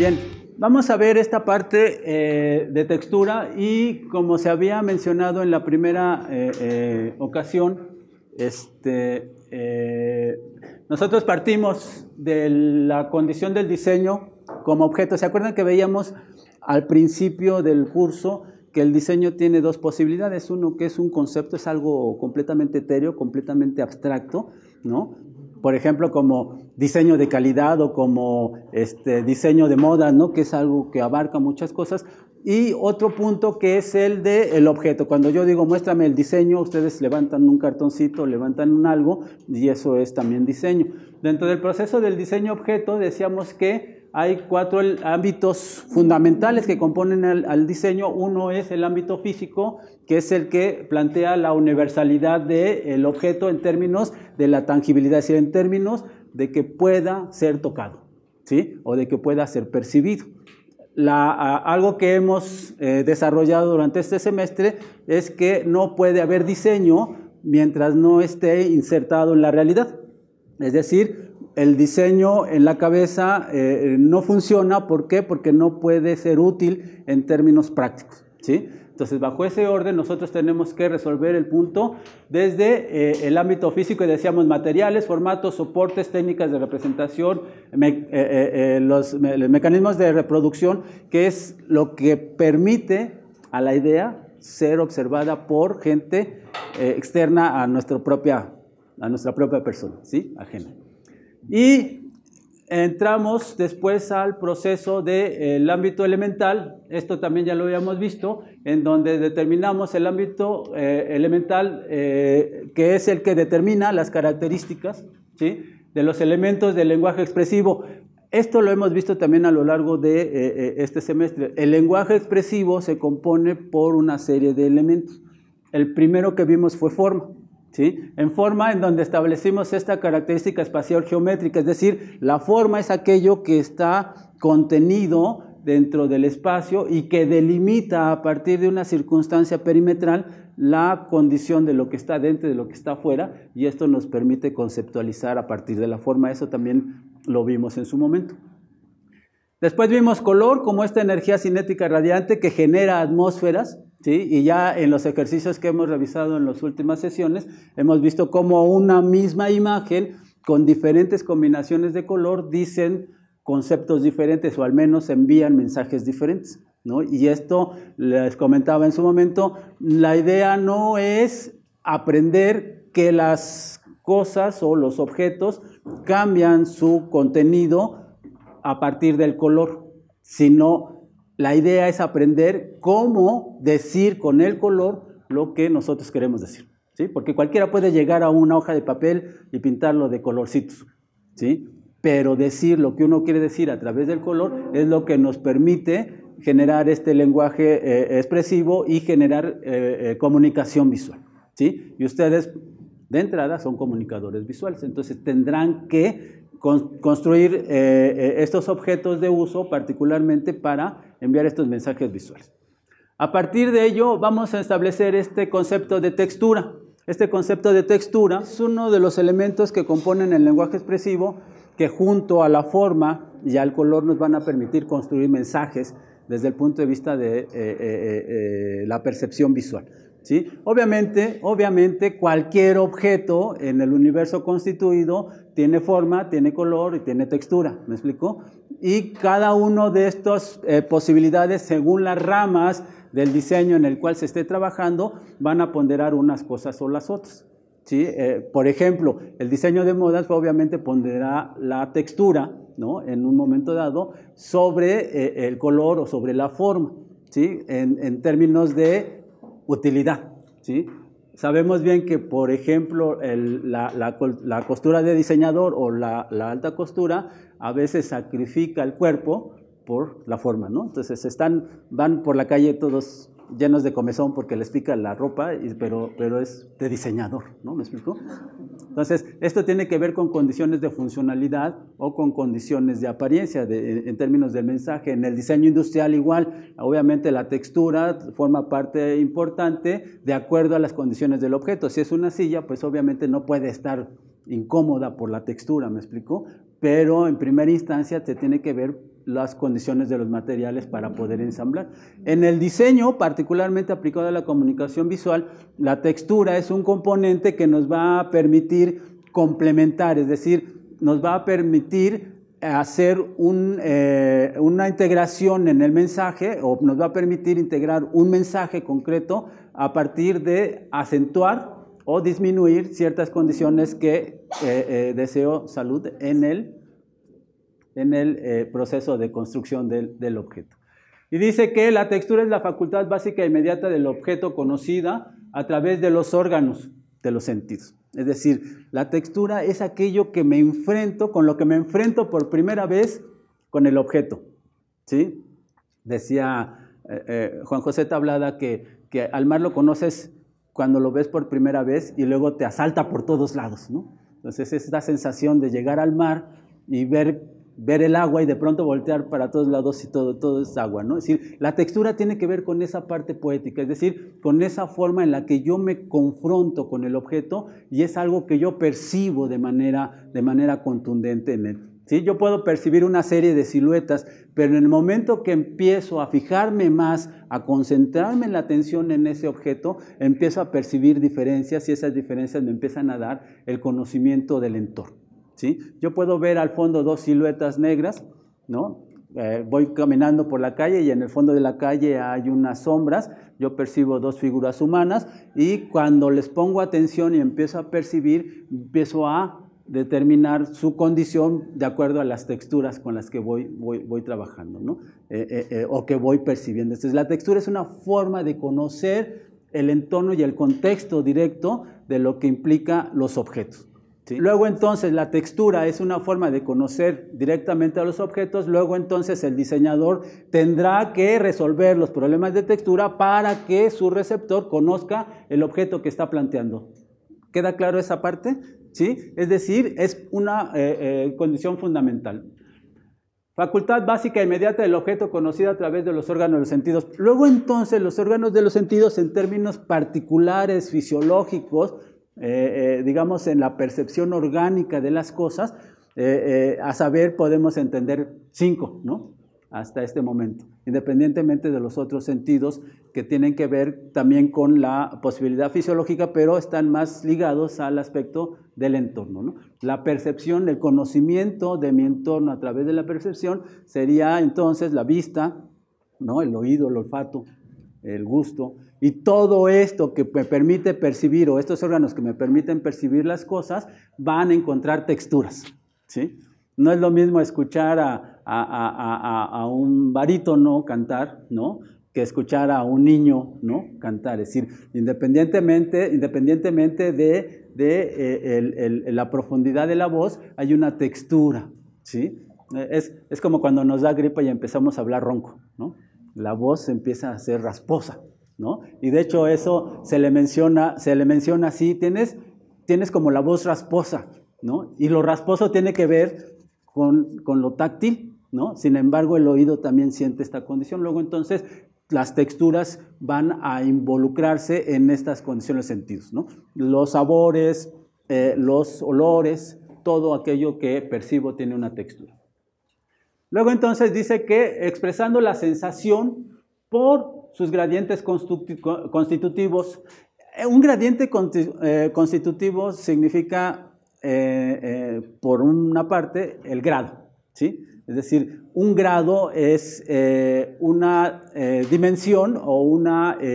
Bien, vamos a ver esta parte de textura y como se había mencionado en la primera ocasión, nosotros partimos de la condición del diseño como objeto. ¿Se acuerdan que veíamos al principio del curso que el diseño tiene dos posibilidades? Uno, que es un concepto, es algo completamente etéreo, completamente abstracto, ¿no? Por ejemplo, como diseño de calidad o como diseño de moda, ¿no? Que es algo que abarca muchas cosas. Y otro punto que es el del objeto. Cuando yo digo, muéstrame el diseño, ustedes levantan un cartoncito, levantan un algo, y eso es también diseño. Dentro del proceso del diseño objeto, decíamos que hay 4 ámbitos fundamentales que componen al diseño. Uno es el ámbito físico, que es el que plantea la universalidad del objeto en términos de la tangibilidad, es decir, en términos de que pueda ser tocado, ¿sí? O de que pueda ser percibido. Algo que hemos desarrollado durante este semestre es que no puede haber diseño mientras no esté insertado en la realidad. Es decir, el diseño en la cabeza no funciona. ¿Por qué? Porque no puede ser útil en términos prácticos, ¿sí? Entonces, bajo ese orden, nosotros tenemos que resolver el punto desde el ámbito físico, y decíamos materiales, formatos, soportes, técnicas de representación, los mecanismos de reproducción, que es lo que permite a la idea ser observada por gente externa a nuestra propia persona, ¿sí? Ajena. Y entramos después al proceso del ámbito elemental. Esto también ya lo habíamos visto, en donde determinamos el ámbito elemental, que es el que determina las características, ¿sí?, de los elementos del lenguaje expresivo. Esto lo hemos visto también a lo largo de este semestre. El lenguaje expresivo se compone por una serie de elementos. El primero que vimos fue forma, ¿sí? En forma, en donde establecimos esta característica espacial geométrica, es decir, la forma es aquello que está contenido dentro del espacio y que delimita a partir de una circunstancia perimetral la condición de lo que está dentro y de lo que está afuera, y esto nos permite conceptualizar a partir de la forma. Eso también lo vimos en su momento. Después vimos color como esta energía cinética radiante que genera atmósferas, ¿sí? Y ya en los ejercicios que hemos revisado en las últimas sesiones, hemos visto cómo una misma imagen con diferentes combinaciones de color dicen conceptos diferentes, o al menos envían mensajes diferentes, ¿no? Y esto les comentaba en su momento, la idea no es aprender que las cosas o los objetos cambian su contenido a partir del color, sino la idea es aprender cómo decir con el color lo que nosotros queremos decir, ¿sí? Porque cualquiera puede llegar a una hoja de papel y pintarlo de colorcitos, ¿sí? Pero decir lo que uno quiere decir a través del color es lo que nos permite generar este lenguaje expresivo y generar comunicación visual, ¿sí? Y ustedes de entrada son comunicadores visuales, entonces tendrán que construir estos objetos de uso particularmente para enviar estos mensajes visuales. A partir de ello vamos a establecer este concepto de textura. Este concepto de textura es uno de los elementos que componen el lenguaje expresivo, que junto a la forma y al color nos van a permitir construir mensajes desde el punto de vista de la percepción visual, ¿sí? Obviamente cualquier objeto en el universo constituido tiene forma, tiene color y tiene textura, ¿me explico? Y cada uno de estas posibilidades, según las ramas del diseño en el cual se esté trabajando, van a ponderar unas cosas o las otras, ¿sí? Por ejemplo, el diseño de modas obviamente pondrá la textura, ¿no?, en un momento dado sobre el color o sobre la forma, ¿sí?, en términos de utilidad, ¿sí? Sabemos bien que, por ejemplo, la costura de diseñador o la alta costura a veces sacrifica el cuerpo por la forma, ¿no? Entonces van por la calle todos llenos de comezón porque les pica la ropa, pero es de diseñador, ¿no? ¿Me explico? Entonces, esto tiene que ver con condiciones de funcionalidad o con condiciones de apariencia en términos del mensaje. En el diseño industrial igual, obviamente la textura forma parte importante de acuerdo a las condiciones del objeto. Si es una silla, pues obviamente no puede estar incómoda por la textura, ¿me explico? pero en primera instancia se tiene que ver las condiciones de los materiales para poder ensamblar. En el diseño, particularmente aplicado a la comunicación visual, la textura es un componente que nos va a permitir complementar, es decir, nos va a permitir hacer una integración en el mensaje, o nos va a permitir integrar un mensaje concreto a partir de acentuar o disminuir ciertas condiciones que deseo salud en el proceso de construcción del objeto. Y dice que la textura es la facultad básica e inmediata del objeto conocida a través de los órganos de los sentidos. Es decir, la textura es aquello que me enfrento, con lo que me enfrento por primera vez con el objeto, ¿sí? Decía Juan José Tablada que al mar lo conoces cuando lo ves por primera vez y luego te asalta por todos lados, ¿no? Entonces es la sensación de llegar al mar y ver el agua y de pronto voltear para todos lados y todo es agua, ¿no? Es decir, la textura tiene que ver con esa parte poética, es decir, con esa forma en la que yo me confronto con el objeto y es algo que yo percibo de manera contundente en él. ¿Sí? Yo puedo percibir una serie de siluetas, pero en el momento que empiezo a fijarme más, a concentrarme en la atención en ese objeto, empiezo a percibir diferencias y esas diferencias me empiezan a dar el conocimiento del entorno. ¿Sí? Yo puedo ver al fondo dos siluetas negras, ¿no? Voy caminando por la calle y en el fondo de la calle hay unas sombras, yo percibo dos figuras humanas y cuando les pongo atención y empiezo a percibir, empiezo a determinar su condición de acuerdo a las texturas con las que voy trabajando, ¿no? O que voy percibiendo. Entonces, la textura es una forma de conocer el entorno y el contexto directo de lo que implica los objetos. ¿Sí? Luego entonces la textura es una forma de conocer directamente a los objetos, luego entonces el diseñador tendrá que resolver los problemas de textura para que su receptor conozca el objeto que está planteando. ¿Queda claro esa parte? ¿Sí? Es decir, es una condición fundamental. Facultad básica e inmediata del objeto conocida a través de los órganos de los sentidos. Luego entonces los órganos de los sentidos en términos particulares, fisiológicos, digamos en la percepción orgánica de las cosas, a saber podemos entender 5, ¿no? Hasta este momento, independientemente de los otros sentidos que tienen que ver también con la posibilidad fisiológica, pero están más ligados al aspecto del entorno, ¿no? La percepción, el conocimiento de mi entorno a través de la percepción sería entonces la vista, ¿no? El oído, el olfato, el gusto, y todo esto que me permite percibir, o estos órganos que me permiten percibir las cosas, van a encontrar texturas, ¿sí? No es lo mismo escuchar a un barítono cantar, ¿no? Que escuchar a un niño, ¿no? Cantar. Es decir, independientemente de la profundidad de la voz, hay una textura, ¿sí? Es como cuando nos da gripa y empezamos a hablar ronco, ¿no? La voz empieza a ser rasposa, ¿no? Y de hecho eso se le menciona así, tienes como la voz rasposa, ¿no? Y lo rasposo tiene que ver con lo táctil, ¿no? Sin embargo, el oído también siente esta condición. Luego, entonces, las texturas van a involucrarse en estas condiciones de sentidos, ¿no? Los sabores, los olores, todo aquello que percibo tiene una textura. Luego, entonces, dice que expresando la sensación por sus gradientes constitutivos. Un gradiente constitutivo significa por una parte, el grado, ¿sí? Es decir, un grado es una dimensión o un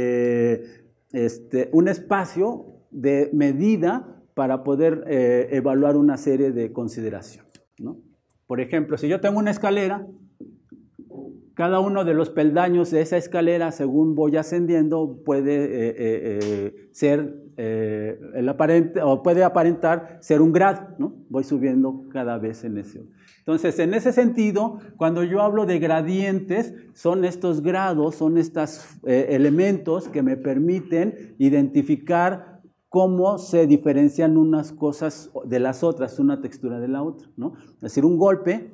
espacio de medida para poder evaluar una serie de consideraciones, ¿no? Por ejemplo, si yo tengo una escalera, cada uno de los peldaños de esa escalera, según voy ascendiendo, puede ser el aparente, o puede aparentar ser un grado, ¿no? Voy subiendo cada vez en ese. Entonces, en ese sentido, cuando yo hablo de gradientes, son estos grados, son estos elementos que me permiten identificar cómo se diferencian unas cosas de las otras, una textura de la otra, ¿no? Es decir, un golpe,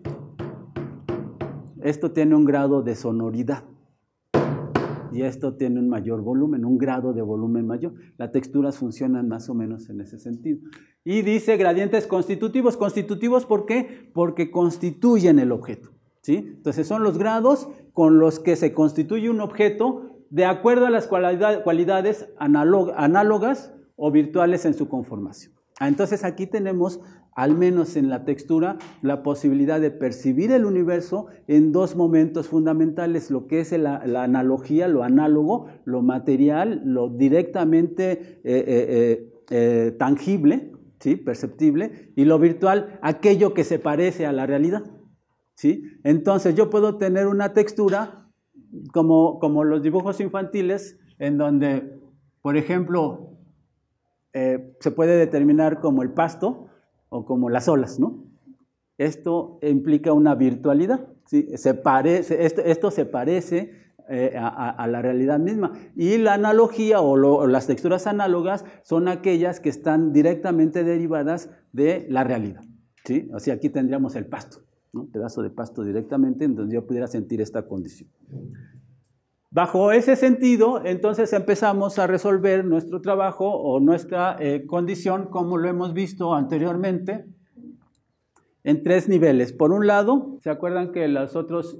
esto tiene un grado de sonoridad y esto tiene un mayor volumen, un grado de volumen mayor. Las texturas funcionan más o menos en ese sentido. Y dice gradientes constitutivos. ¿Constitutivos por qué? Porque constituyen el objeto, ¿sí? Entonces son los grados con los que se constituye un objeto de acuerdo a las cualidades análogas o virtuales en su conformación. Entonces aquí tenemos, al menos en la textura, la posibilidad de percibir el universo en dos momentos fundamentales, lo que es la analogía, lo análogo, lo material, lo directamente tangible, ¿sí? Perceptible, y lo virtual, aquello que se parece a la realidad, ¿sí? Entonces yo puedo tener una textura como los dibujos infantiles, en donde, por ejemplo, se puede determinar como el pasto o como las olas, ¿no? Esto implica una virtualidad, ¿sí? Esto se parece a la realidad misma. Y la analogía o las texturas análogas son aquellas que están directamente derivadas de la realidad, ¿sí? O sea, aquí tendríamos el pasto, ¿no? Un pedazo de pasto directamente en donde yo pudiera sentir esta condición. Bajo ese sentido, entonces empezamos a resolver nuestro trabajo o nuestra condición, como lo hemos visto anteriormente, en tres niveles. Por un lado, ¿se acuerdan que los otros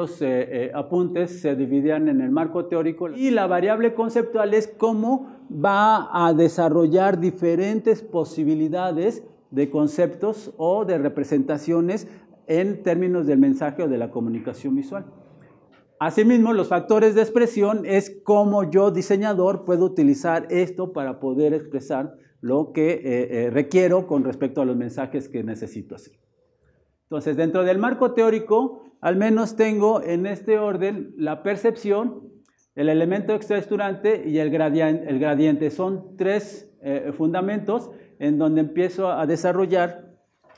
apuntes se dividían en el marco teórico? Y la variable conceptual es cómo va a desarrollar diferentes posibilidades de conceptos o de representaciones en términos del mensaje o de la comunicación visual. Asimismo, los factores de expresión es cómo yo, diseñador, puedo utilizar esto para poder expresar lo que requiero con respecto a los mensajes que necesito hacer. Entonces, dentro del marco teórico, al menos tengo en este orden la percepción, el elemento extraestructurante y el gradiente. Son tres fundamentos en donde empiezo a desarrollar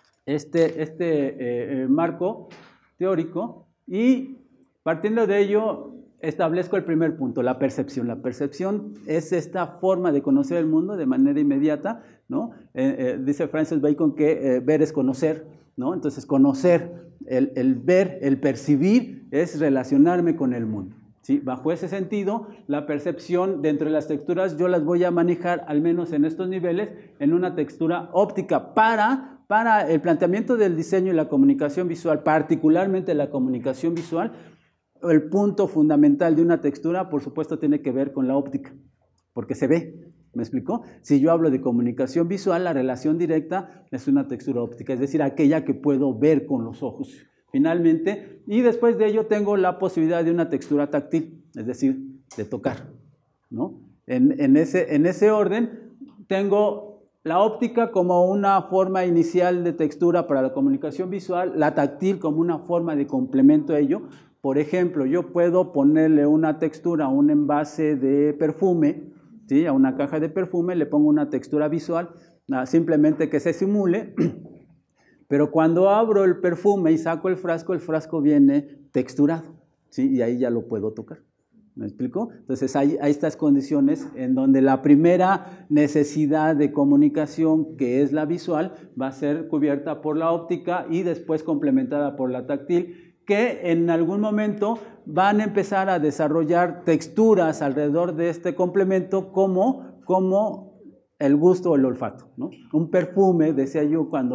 este marco teórico y partiendo de ello, establezco el primer punto, la percepción. La percepción es esta forma de conocer el mundo de manera inmediata, ¿no? Dice Francis Bacon que ver es conocer, ¿no? Entonces, conocer, el ver, el percibir, es relacionarme con el mundo, ¿sí? Bajo ese sentido, la percepción dentro de las texturas yo las voy a manejar, al menos en estos niveles, en una textura óptica para el planteamiento del diseño y la comunicación visual, particularmente la comunicación visual. El punto fundamental de una textura, por supuesto, tiene que ver con la óptica, porque se ve, ¿me explicó? Si yo hablo de comunicación visual, la relación directa es una textura óptica, es decir, aquella que puedo ver con los ojos, finalmente, y después de ello tengo la posibilidad de una textura táctil, es decir, de tocar, ¿no? En ese orden tengo la óptica como una forma inicial de textura para la comunicación visual, la táctil como una forma de complemento a ello. Por ejemplo, yo puedo ponerle una textura a un envase de perfume, ¿sí? A una caja de perfume, le pongo una textura visual, simplemente que se simule, pero cuando abro el perfume y saco el frasco viene texturado, ¿sí? Y ahí ya lo puedo tocar. ¿Me explico? Entonces hay estas condiciones en donde la primera necesidad de comunicación, que es la visual, va a ser cubierta por la óptica y después complementada por la táctil, que en algún momento van a empezar a desarrollar texturas alrededor de este complemento como el gusto o el olfato, ¿no? Un perfume, decía yo, cuando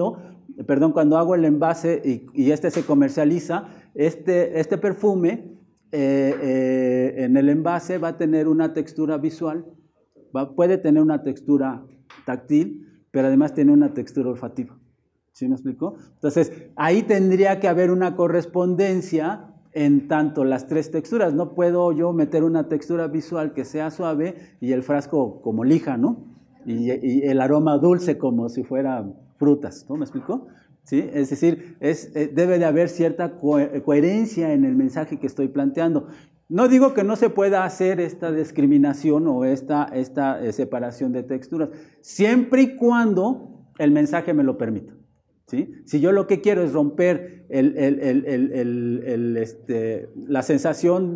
hago el envase y este se comercializa, este perfume en el envase va a tener una textura visual, puede tener una textura táctil, pero además tiene una textura olfativa. ¿Sí me explico? Entonces, ahí tendría que haber una correspondencia en tanto las tres texturas. No puedo yo meter una textura visual que sea suave y el frasco como lija, ¿no? Y el aroma dulce como si fuera frutas, ¿no? ¿Me explico? ¿Sí? Es decir, debe de haber cierta coherencia en el mensaje que estoy planteando. No digo que no se pueda hacer esta discriminación o esta separación de texturas, siempre y cuando el mensaje me lo permita. ¿Sí? Si yo lo que quiero es romper la sensación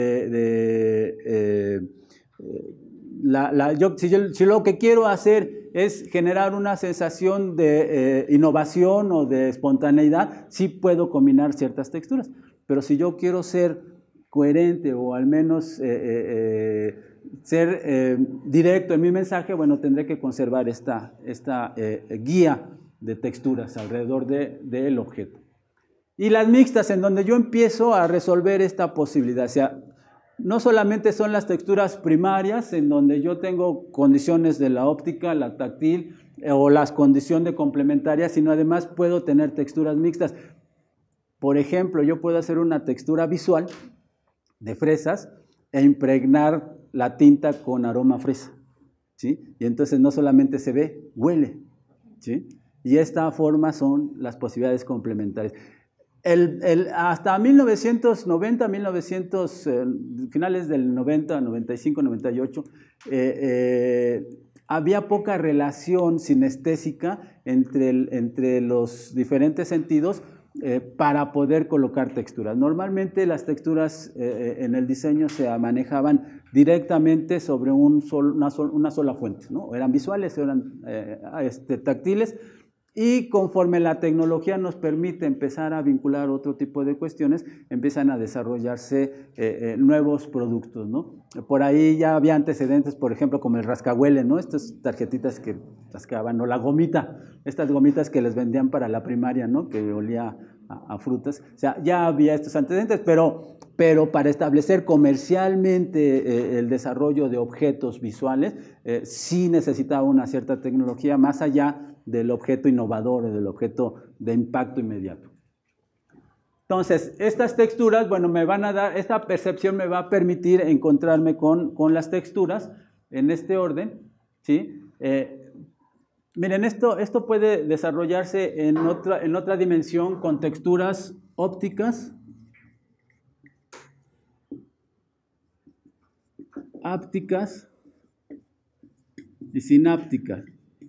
si lo que quiero hacer es generar una sensación de innovación o de espontaneidad, sí puedo combinar ciertas texturas. Pero si yo quiero ser coherente o al menos ser directo en mi mensaje, bueno, tendré que conservar esta guía de texturas alrededor del objeto. Y las mixtas, en donde yo empiezo a resolver esta posibilidad. O sea, no solamente son las texturas primarias, en donde yo tengo condiciones de la óptica, la táctil, o las condiciones de complementaria, sino además puedo tener texturas mixtas. Por ejemplo, yo puedo hacer una textura visual de fresas e impregnar la tinta con aroma a fresa, ¿sí? Y entonces no solamente se ve, huele, ¿sí? Y esta forma son las posibilidades complementarias. Hasta 1990, finales del 90, 95, 98, había poca relación sinestésica entre los diferentes sentidos para poder colocar texturas. Normalmente las texturas en el diseño se manejaban directamente sobre una sola fuente, ¿no? Eran visuales, eran táctiles, y conforme la tecnología nos permite empezar a vincular otro tipo de cuestiones, empiezan a desarrollarse nuevos productos, ¿no? Por ahí ya había antecedentes, por ejemplo, como el rascahuele, ¿no? Estas tarjetitas que rascaban, o la gomita, estas gomitas que les vendían para la primaria, ¿no? Que olía a frutas. O sea, ya había estos antecedentes, pero para establecer comercialmente el desarrollo de objetos visuales, sí necesitaba una cierta tecnología más allá del objeto innovador, del objeto de impacto inmediato. Entonces, estas texturas, bueno, me van a dar, esta percepción me va a permitir encontrarme con las texturas en este orden, ¿sí? Miren, esto puede desarrollarse en otra dimensión con texturas ópticas, ápticas y sinápticas.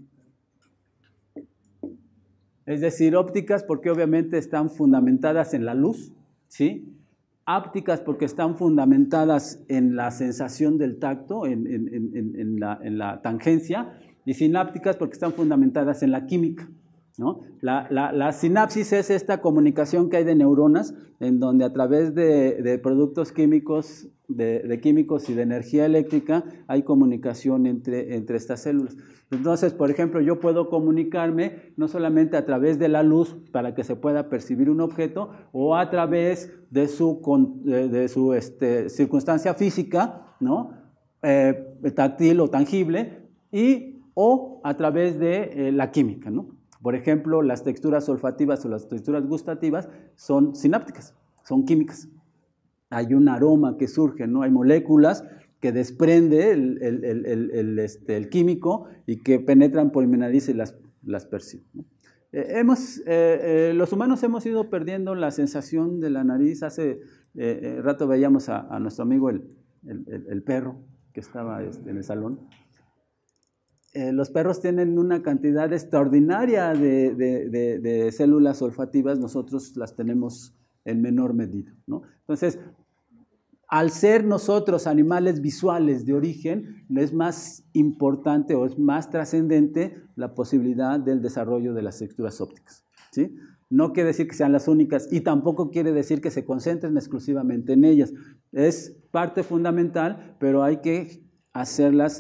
Es decir, ópticas porque obviamente están fundamentadas en la luz, ¿sí? Ápticas porque están fundamentadas en la sensación del tacto, en la tangencia, y sinápticas porque están fundamentadas en la química, ¿no? La sinapsis es esta comunicación que hay de neuronas, en donde a través de productos químicos, de químicos y de energía eléctrica, hay comunicación entre estas células. Entonces, por ejemplo, yo puedo comunicarme no solamente a través de la luz para que se pueda percibir un objeto, o a través de su circunstancia física, ¿no? Táctil o tangible, o a través de la química, ¿no? Por ejemplo, las texturas olfativas o las texturas gustativas son sinápticas, son químicas. Hay un aroma que surge, ¿no? Hay moléculas que desprende el químico y que penetran por mi nariz y las percibo, ¿no? Los humanos hemos ido perdiendo la sensación de la nariz. Hace rato veíamos a nuestro amigo el perro que estaba en el salón. Los perros tienen una cantidad extraordinaria de células olfativas, nosotros las tenemos en menor medida, ¿no? Entonces, al ser nosotros animales visuales de origen, es más importante o es más trascendente la posibilidad del desarrollo de las texturas ópticas, ¿sí? No quiere decir que sean las únicas y tampoco quiere decir que se concentren exclusivamente en ellas. Es parte fundamental, pero hay que hacerlas,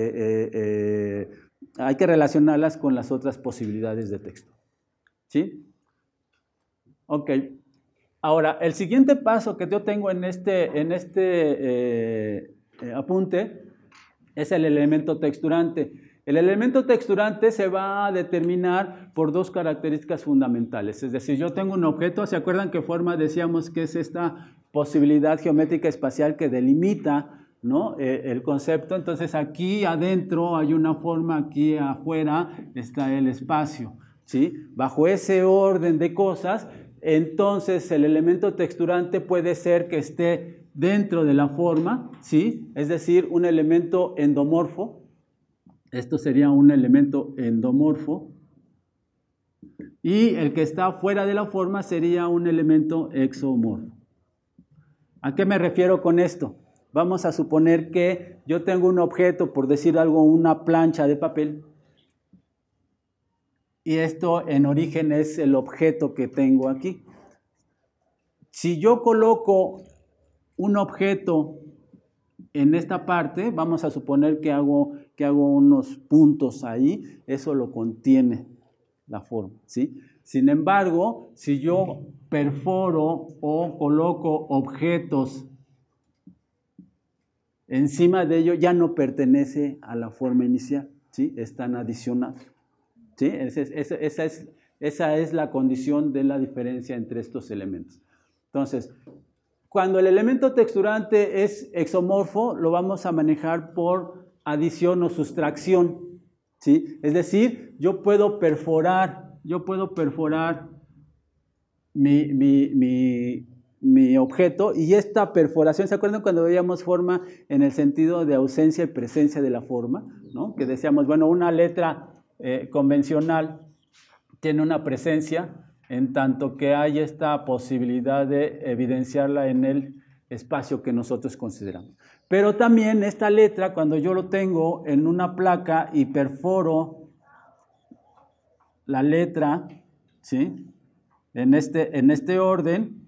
hay que relacionarlas con las otras posibilidades de texto, ¿sí? Ok. Ahora, el siguiente paso que yo tengo en este apunte es el elemento texturante. El elemento texturante se va a determinar por dos características fundamentales. Es decir, yo tengo un objeto, ¿se acuerdan qué forma decíamos que es esta posibilidad geométrica espacial que delimita, ¿no? El concepto? Entonces aquí adentro hay una forma, aquí afuera está el espacio, ¿sí? Bajo ese orden de cosas, entonces el elemento texturante puede ser que esté dentro de la forma, ¿sí? Es decir, un elemento endomorfo. Esto sería un elemento endomorfo. Y el que está fuera de la forma sería un elemento exomorfo. ¿A qué me refiero con esto? Vamos a suponer que yo tengo un objeto, por decir algo, una plancha de papel. Y esto en origen es el objeto que tengo aquí. Si yo coloco un objeto en esta parte, vamos a suponer que hago unos puntos ahí, eso lo contiene la forma, ¿sí? Sin embargo, si yo perforo o coloco objetos encima de ello, ya no pertenece a la forma inicial, ¿sí? Están adicionados, ¿sí? Esa es la condición de la diferencia entre estos elementos. Entonces, cuando el elemento texturante es exomorfo, lo vamos a manejar por adición o sustracción, ¿sí? Es decir, yo puedo perforar mi objeto, y esta perforación, ¿se acuerdan cuando veíamos forma en el sentido de ausencia y presencia de la forma, ¿no? Que decíamos, bueno, una letra convencional tiene una presencia en tanto que hay esta posibilidad de evidenciarla en el espacio que nosotros consideramos. Pero también esta letra, cuando yo lo tengo en una placa y perforo la letra, ¿sí? En este orden,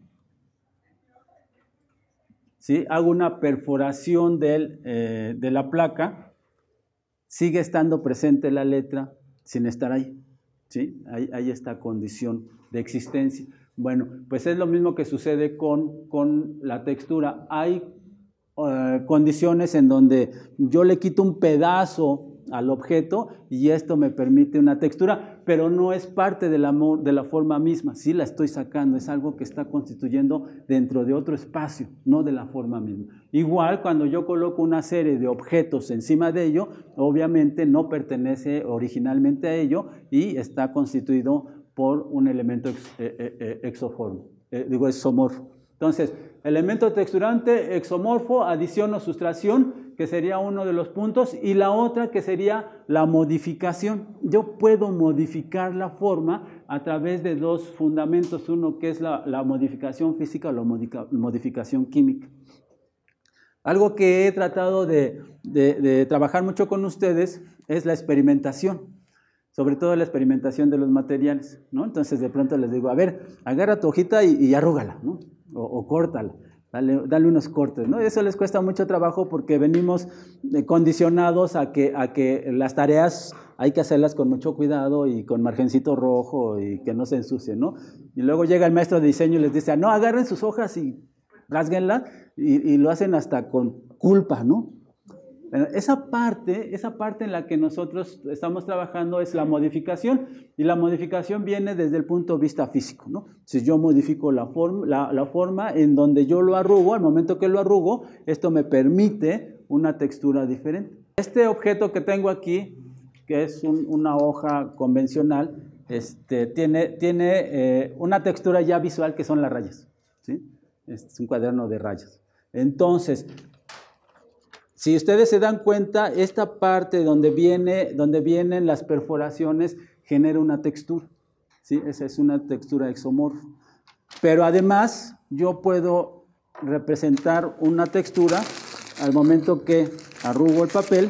¿sí? Hago una perforación de la placa, sigue estando presente la letra sin estar ahí, ¿sí? Hay esta condición de existencia. Bueno, pues es lo mismo que sucede con la textura. Hay condiciones en donde yo le quito un pedazo al objeto y esto me permite una textura, pero no es parte de la forma misma, sí la estoy sacando, es algo que está constituyendo dentro de otro espacio, no de la forma misma. Igual cuando yo coloco una serie de objetos encima de ello, obviamente no pertenece originalmente a ello y está constituido por un elemento exomorfo. Entonces, elemento texturante, exomorfo, adición o sustracción, que sería uno de los puntos, y la otra que sería la modificación. Yo puedo modificar la forma a través de dos fundamentos, uno que es la modificación física o la modificación química. Algo que he tratado de trabajar mucho con ustedes es la experimentación, sobre todo la experimentación de los materiales, ¿no? Entonces de pronto les digo, a ver, agarra tu hojita y arrúgala, ¿no? O córtala, dale unos cortes, ¿no? Eso les cuesta mucho trabajo porque venimos condicionados a que las tareas hay que hacerlas con mucho cuidado y con margencito rojo y que no se ensucien, ¿no? Y luego llega el maestro de diseño y les dice, no, agarren sus hojas y rásguenlas, y lo hacen hasta con culpa, ¿no? Esa parte en la que nosotros estamos trabajando es la modificación, y la modificación viene desde el punto de vista físico, ¿no? Si yo modifico la forma en donde yo lo arrugo, al momento que lo arrugo, esto me permite una textura diferente. Este objeto que tengo aquí, que es una hoja convencional, tiene una textura ya visual que son las rayas, ¿sí? Este es un cuaderno de rayas. Entonces, si ustedes se dan cuenta, esta parte donde vienen las perforaciones genera una textura, ¿sí? Esa es una textura exomorfa. Pero además, yo puedo representar una textura al momento que arrugo el papel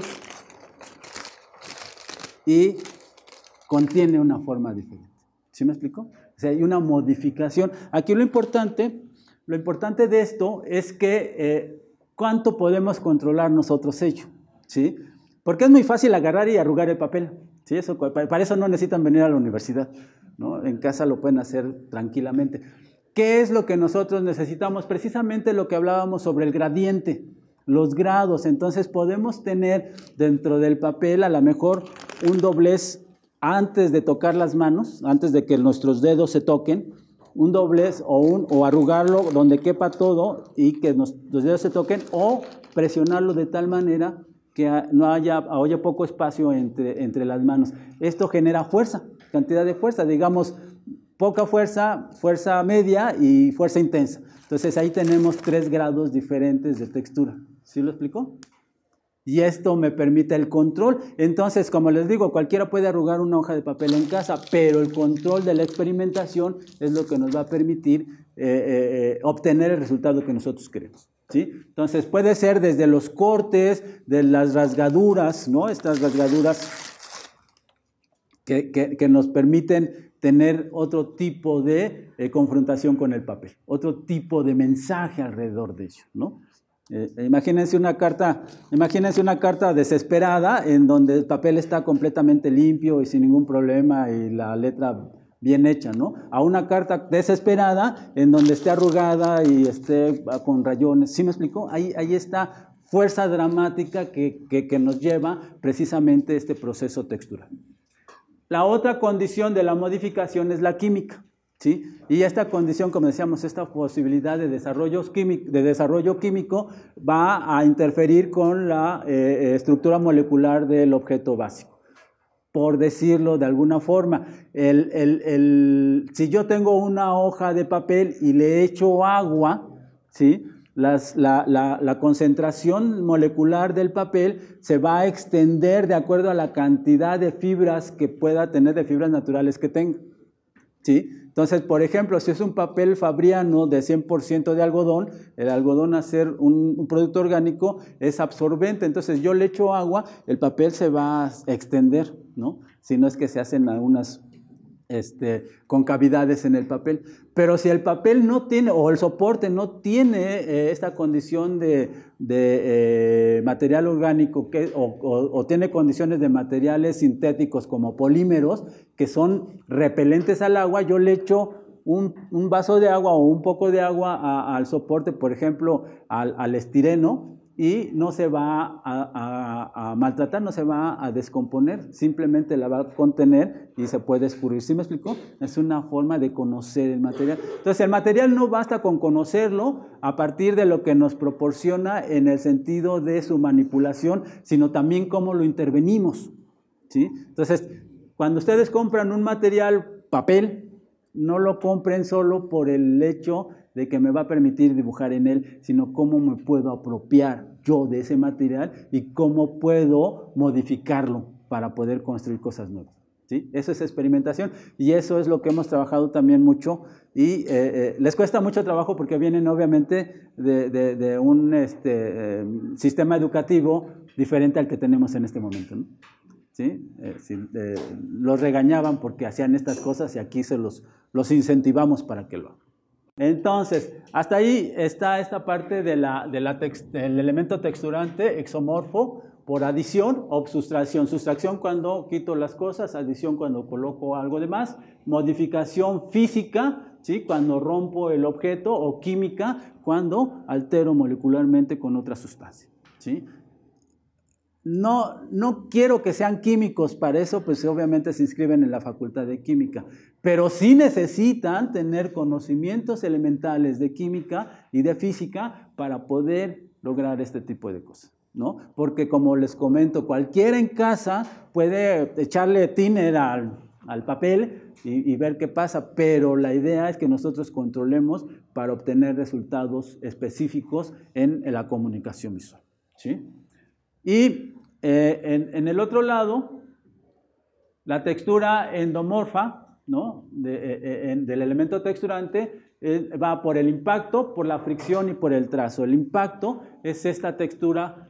y contiene una forma diferente. ¿Sí me explico? O sea, hay una modificación. Aquí lo importante de esto es que ¿cuánto podemos controlar nosotros ello? ¿Sí? Porque es muy fácil agarrar y arrugar el papel, ¿sí? Para eso no necesitan venir a la universidad, ¿no? En casa lo pueden hacer tranquilamente. ¿Qué es lo que nosotros necesitamos? Precisamente lo que hablábamos sobre el gradiente, los grados. Entonces podemos tener dentro del papel a lo mejor un doblez antes de tocar las manos, antes de que nuestros dedos se toquen, un doblez o arrugarlo donde quepa todo y que los dedos se toquen, o presionarlo de tal manera que haya poco espacio entre las manos. Esto genera fuerza, cantidad de fuerza, digamos poca fuerza, fuerza media y fuerza intensa. Entonces ahí tenemos 3 grados diferentes de textura. ¿Sí lo explicó? Y esto me permite el control. Entonces, como les digo, cualquiera puede arrugar una hoja de papel en casa, pero el control de la experimentación es lo que nos va a permitir obtener el resultado que nosotros queremos, ¿sí? Entonces, puede ser desde los cortes, de las rasgaduras, ¿no? Estas rasgaduras que nos permiten tener otro tipo de confrontación con el papel, otro tipo de mensaje alrededor de ello, ¿no? Imagínense una carta desesperada en donde el papel está completamente limpio y sin ningún problema y la letra bien hecha, ¿no? A una carta desesperada en donde esté arrugada y esté con rayones. ¿Sí me explico? Ahí está fuerza dramática que nos lleva precisamente este proceso textural. La otra condición de la modificación es la química, ¿sí? Y esta condición, como decíamos, esta posibilidad de desarrollo químico va a interferir con la estructura molecular del objeto básico. Por decirlo de alguna forma, si yo tengo una hoja de papel y le echo agua, ¿sí? La concentración molecular del papel se va a extender de acuerdo a la cantidad de fibras que pueda tener, de fibras naturales que tenga, ¿sí? Entonces, por ejemplo, si es un papel fabriano de 100% de algodón, el algodón, al ser un producto orgánico, es absorbente. Entonces, yo le echo agua, el papel se va a extender, ¿no? Si no es que se hacen algunas concavidades en el papel. Pero si el papel no tiene, o el soporte no tiene esta condición de material orgánico o tiene condiciones de materiales sintéticos como polímeros que son repelentes al agua, yo le echo un vaso de agua o un poco de agua al soporte, por ejemplo, al estireno, y no se va a maltratar, no se va a descomponer, simplemente la va a contener y se puede escurrir. ¿Sí me explico? Es una forma de conocer el material. Entonces, el material no basta con conocerlo a partir de lo que nos proporciona en el sentido de su manipulación, sino también cómo lo intervenimos, ¿sí? Entonces, cuando ustedes compran un material, papel, no lo compren solo por el hecho de que me va a permitir dibujar en él, sino cómo me puedo apropiar yo de ese material y cómo puedo modificarlo para poder construir cosas nuevas, ¿sí? Eso es experimentación y eso es lo que hemos trabajado también mucho y les cuesta mucho trabajo porque vienen obviamente de un sistema educativo diferente al que tenemos en este momento, ¿no? ¿Sí? Los regañaban porque hacían estas cosas y aquí los incentivamos para que lo hagan. Entonces, hasta ahí está esta parte del elemento texturante exomorfo por adición o sustracción. Sustracción cuando quito las cosas, adición cuando coloco algo de más, modificación física, ¿sí? Cuando rompo el objeto, o química cuando altero molecularmente con otra sustancia, ¿sí? No quiero que sean químicos, para eso pues obviamente se inscriben en la Facultad de Química, pero sí necesitan tener conocimientos elementales de química y de física para poder lograr este tipo de cosas, ¿no? Porque como les comento, cualquiera en casa puede echarle thinner al papel y ver qué pasa, pero la idea es que nosotros controlemos para obtener resultados específicos en la comunicación visual, ¿sí? Y en el otro lado, la textura endomorfa, ¿no? Del elemento texturante va por el impacto, por la fricción y por el trazo. El impacto es esta textura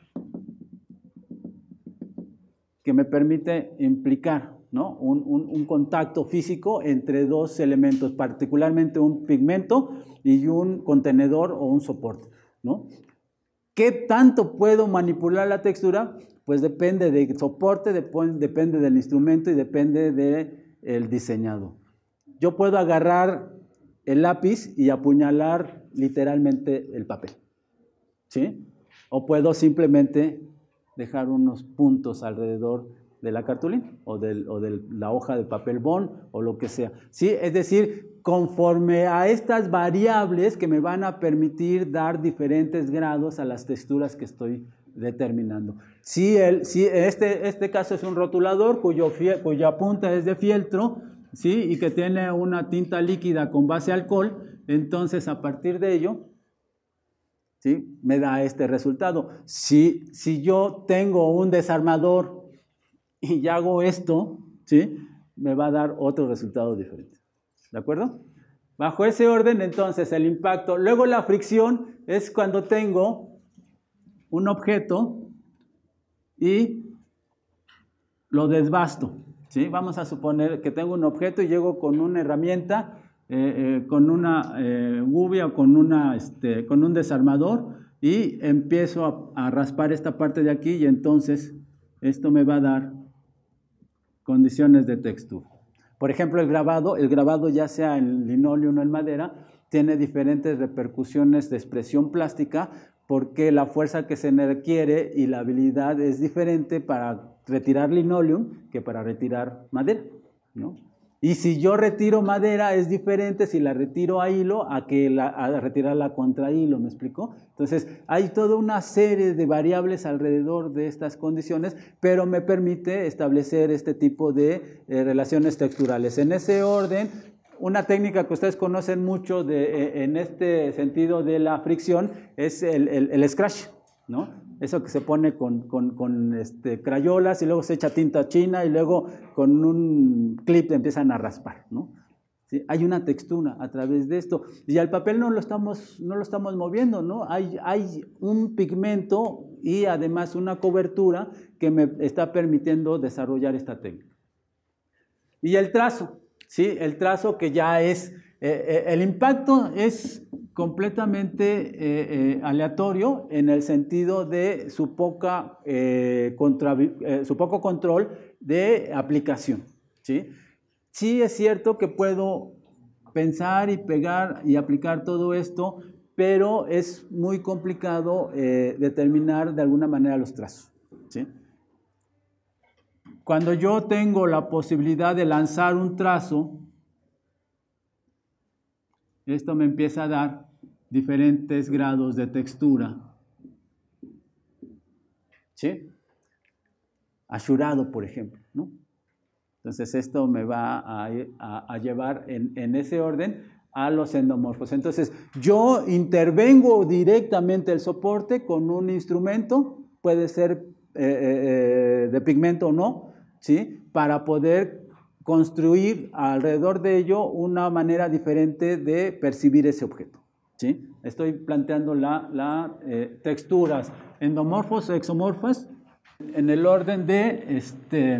que me permite implicar, ¿no? un contacto físico entre dos elementos, particularmente un pigmento y un contenedor o un soporte, ¿no? ¿Qué tanto puedo manipular la textura? Pues depende del soporte, depende del instrumento y depende del diseñado. Yo puedo agarrar el lápiz y apuñalar literalmente el papel, ¿sí? O puedo simplemente dejar unos puntos alrededor de la cartulina o de la hoja de papel bond o lo que sea, ¿sí? Es decir, conforme a estas variables que me van a permitir dar diferentes grados a las texturas que estoy determinando. Si este caso es un rotulador cuya punta es de fieltro, ¿sí? Y que tiene una tinta líquida con base alcohol, entonces a partir de ello, ¿sí? Me da este resultado. Si yo tengo un desarmador y hago esto, ¿sí? Me va a dar otro resultado diferente. ¿De acuerdo? Bajo ese orden, entonces, el impacto. Luego la fricción es cuando tengo un objeto y lo desbasto, ¿sí? Vamos a suponer que tengo un objeto y llego con una herramienta, con una gubia o con un desarmador y empiezo a raspar esta parte de aquí y entonces esto me va a dar condiciones de textura. Por ejemplo, el grabado ya sea en linóleo o en madera, tiene diferentes repercusiones de expresión plástica porque la fuerza que se requiere y la habilidad es diferente para retirar linóleo que para retirar madera, ¿no? Y si yo retiro madera es diferente si la retiro a hilo a retirarla contra hilo, ¿me explico? Entonces hay toda una serie de variables alrededor de estas condiciones, pero me permite establecer este tipo de relaciones texturales. En ese orden, una técnica que ustedes conocen mucho en este sentido de la fricción es el scratch, ¿no? Eso que se pone con crayolas y luego se echa tinta china y luego con un clip empiezan a raspar, ¿no? ¿Sí? Hay una textura a través de esto y al papel no lo estamos moviendo, ¿no? Hay un pigmento y además una cobertura que me está permitiendo desarrollar esta técnica. Y el trazo, ¿sí? El trazo que ya es, el impacto es completamente aleatorio en el sentido de su poco control de aplicación, ¿sí? Sí es cierto que puedo pensar y pegar y aplicar todo esto, pero es muy complicado determinar de alguna manera los trazos, ¿sí? Cuando yo tengo la posibilidad de lanzar un trazo, esto me empieza a dar diferentes grados de textura, ¿sí? Asurado, por ejemplo, ¿no? Entonces esto me va a llevar en ese orden a los endomorfos. Entonces yo intervengo directamente el soporte con un instrumento, puede ser de pigmento o no, ¿sí? Para poder construir alrededor de ello una manera diferente de percibir ese objeto, ¿sí? Estoy planteando las texturas endomorfos, exomorfos, en el orden de,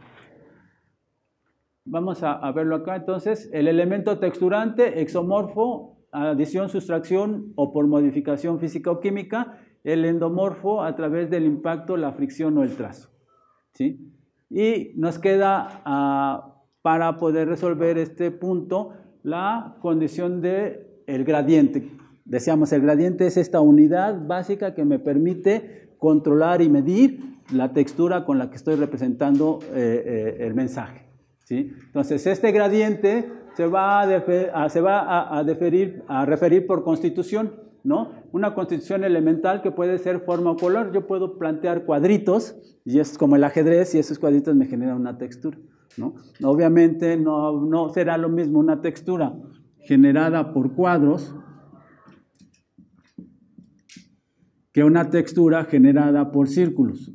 vamos a verlo acá entonces, el elemento texturante, exomorfo, adición, sustracción o por modificación física o química, el endomorfo a través del impacto, la fricción o el trazo, ¿sí? Y nos queda, para poder resolver este punto, la condición del gradiente. Decíamos, el gradiente es esta unidad básica que me permite controlar y medir la textura con la que estoy representando el mensaje, ¿sí? Entonces, este gradiente se va a referir por constitución, ¿no? Una constitución elemental que puede ser forma o color. Yo puedo plantear cuadritos, y es como el ajedrez, y esos cuadritos me generan una textura, ¿no? Obviamente no será lo mismo una textura generada por cuadros que una textura generada por círculos.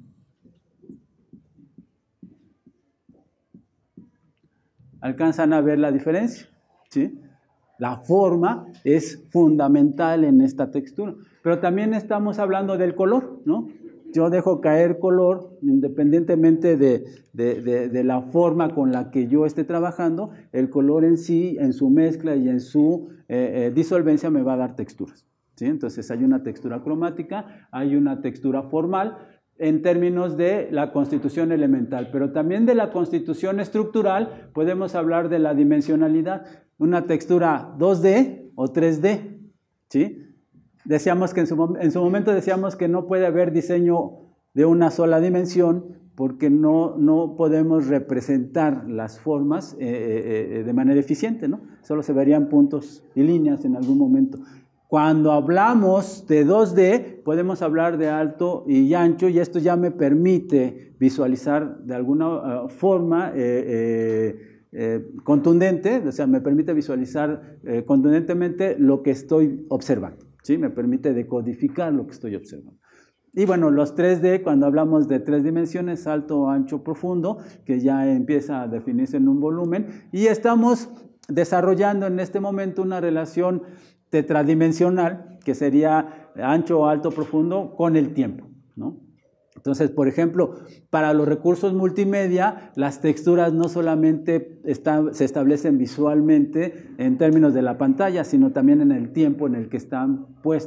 ¿Alcanzan a ver la diferencia? ¿Sí? La forma es fundamental en esta textura, pero también estamos hablando del color, ¿no? Yo dejo caer color independientemente de la forma con la que yo esté trabajando, el color en sí, en su mezcla y en su disolvencia me va a dar texturas, ¿sí? Entonces hay una textura cromática, hay una textura formal en términos de la constitución elemental, pero también de la constitución estructural podemos hablar de la dimensionalidad, una textura 2D o 3D, ¿sí? Decíamos que en su momento decíamos que no puede haber diseño de una sola dimensión porque no podemos representar las formas de manera eficiente, ¿no? Solo se verían puntos y líneas en algún momento. Cuando hablamos de 2D, podemos hablar de alto y ancho, y esto ya me permite visualizar de alguna forma contundente, o sea, me permite visualizar contundentemente lo que estoy observando, ¿sí? Me permite decodificar lo que estoy observando. Y bueno, los 3D, cuando hablamos de 3 dimensiones, alto, ancho, profundo, que ya empieza a definirse en un volumen, y estamos desarrollando en este momento una relación tetradimensional, que sería ancho, alto, profundo, con el tiempo, ¿no? Entonces, por ejemplo, para los recursos multimedia, las texturas no solamente se establecen visualmente en términos de la pantalla, sino también en el tiempo en el que están puestas.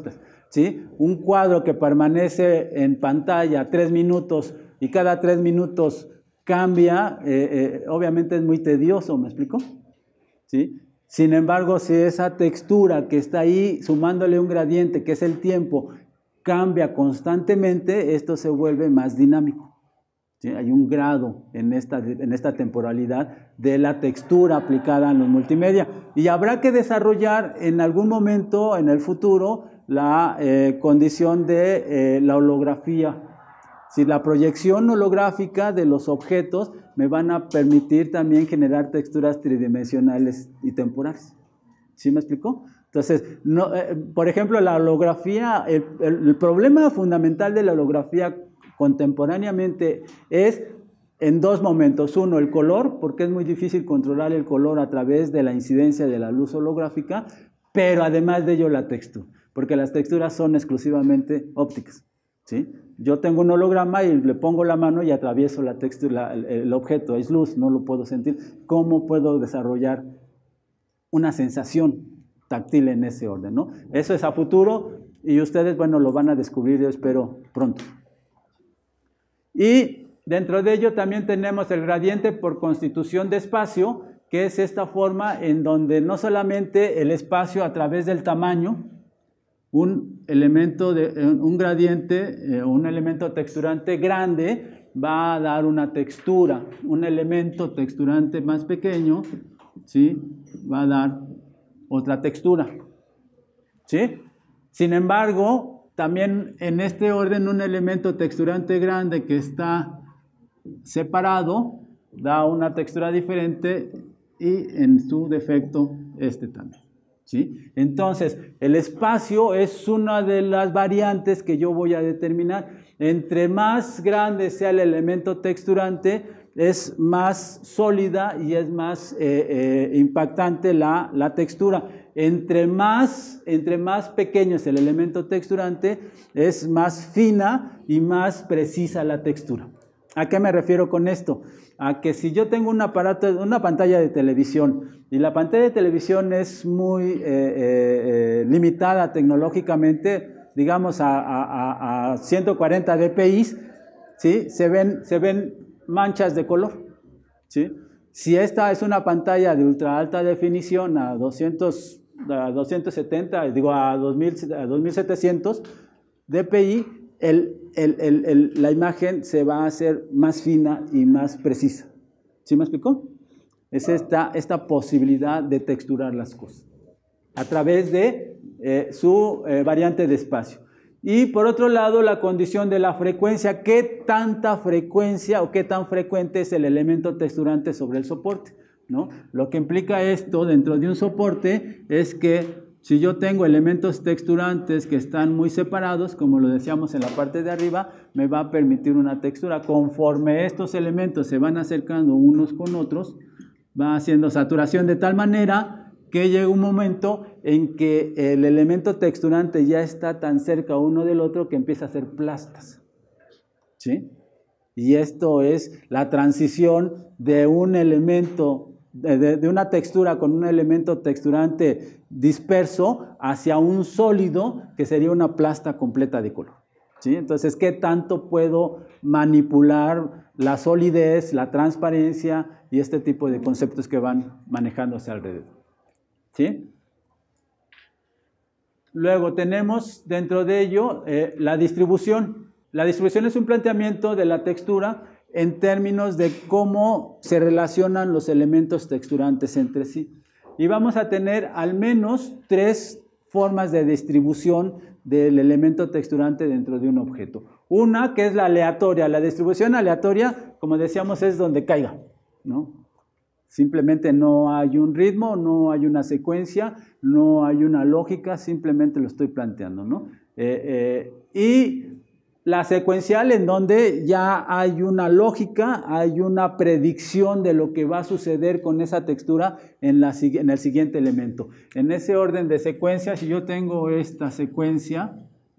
¿sí? Un cuadro que permanece en pantalla 3 minutos y cada 3 minutos cambia, obviamente es muy tedioso, ¿me explico? ¿Sí? Sin embargo, si esa textura que está ahí, sumándole un gradiente, que es el tiempo, cambia constantemente, esto se vuelve más dinámico. ¿Sí? Hay un grado en esta temporalidad de la textura aplicada en los multimedia. Y habrá que desarrollar en algún momento, en el futuro, la condición de la holografía. Si la proyección holográfica de los objetos me van a permitir también generar texturas tridimensionales y temporales. ¿Sí me explicó? Entonces, no, por ejemplo, la holografía, el problema fundamental de la holografía contemporáneamente es en 2 momentos. Uno, el color, porque es muy difícil controlar el color a través de la incidencia de la luz holográfica, pero además de ello la textura, porque las texturas son exclusivamente ópticas. ¿Sí? Yo tengo un holograma y le pongo la mano y atravieso la textura, el objeto, es luz, no lo puedo sentir. ¿Cómo puedo desarrollar una sensación táctil en ese orden, ¿no? Eso es a futuro y ustedes, bueno, lo van a descubrir, yo espero, pronto. Y dentro de ello también tenemos el gradiente por constitución de espacio, que es esta forma en donde no solamente el espacio a través del tamaño, un gradiente, un elemento texturante grande va a dar una textura, un elemento texturante más pequeño, ¿sí? Va a dar otra textura, ¿sí? Sin embargo, también en este orden un elemento texturante grande que está separado da una textura diferente y en su defecto este también. ¿Sí? Entonces, el espacio es una de las variantes que yo voy a determinar. Entre más grande sea el elemento texturante, es más sólida y es más impactante la textura. Entre más pequeño es el elemento texturante, es más fina y más precisa la textura. ¿A qué me refiero con esto? A que si yo tengo un aparato, una pantalla de televisión, y la pantalla de televisión es muy limitada tecnológicamente, digamos a 140 dpi, ¿sí? se ven manchas de color, ¿sí? Si esta es una pantalla de ultra alta definición a 270, digo a 2700 dpi, la imagen se va a hacer más fina y más precisa. ¿Sí me explicó? Es esta posibilidad de texturar las cosas a través de su variante de espacio. Y por otro lado, la condición de la frecuencia. ¿Qué tanta frecuencia o qué tan frecuente es el elemento texturante sobre el soporte? ¿No? Lo que implica esto dentro de un soporte es que si yo tengo elementos texturantes que están muy separados, como lo decíamos en la parte de arriba, me va a permitir una textura. Conforme estos elementos se van acercando unos con otros, va haciendo saturación de tal manera que llega un momento en que el elemento texturante ya está tan cerca uno del otro que empieza a hacer plastas. ¿Sí? Y esto es la transición de un elemento de una textura con un elemento texturante disperso hacia un sólido que sería una plasta completa de color. ¿Sí? Entonces, ¿qué tanto puedo manipular la solidez, la transparencia y este tipo de conceptos que van manejándose alrededor? ¿Sí? Luego tenemos dentro de ello la distribución. La distribución es un planteamiento de la textura en términos de cómo se relacionan los elementos texturantes entre sí. Y vamos a tener al menos 3 formas de distribución del elemento texturante dentro de un objeto. Una que es la aleatoria. La distribución aleatoria, como decíamos, es donde caiga, ¿no? Simplemente no hay un ritmo, no hay una secuencia, no hay una lógica, simplemente lo estoy planteando, ¿no? Y la secuencial, en donde ya hay una lógica, hay una predicción de lo que va a suceder con esa textura en el siguiente elemento. En ese orden de secuencia, si yo tengo esta secuencia,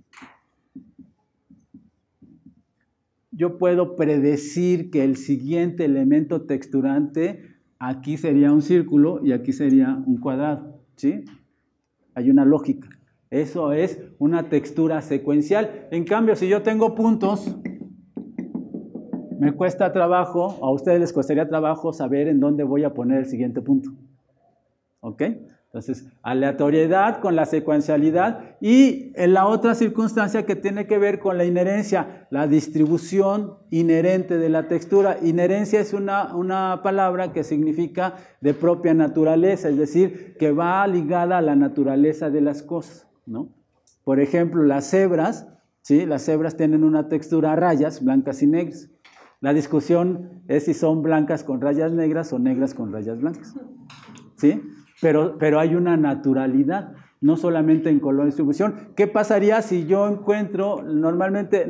yo puedo predecir que el siguiente elemento texturante, aquí sería un círculo y aquí sería un cuadrado, ¿sí? Hay una lógica. Eso es una textura secuencial. En cambio, si yo tengo puntos, me cuesta trabajo, a ustedes les costaría trabajo saber en dónde voy a poner el siguiente punto. ¿Ok? Entonces, aleatoriedad con la secuencialidad y en la otra circunstancia que tiene que ver con la inherencia, la distribución inherente de la textura. Inherencia es una palabra que significa de propia naturaleza, es decir, que va ligada a la naturaleza de las cosas, ¿no? Por ejemplo, las cebras, ¿sí? Las cebras tienen una textura a rayas, blancas y negras. La discusión es si son blancas con rayas negras o negras con rayas blancas, ¿sí? Pero hay una naturalidad, no solamente en color y distribución. ¿Qué pasaría si yo encuentro, normalmente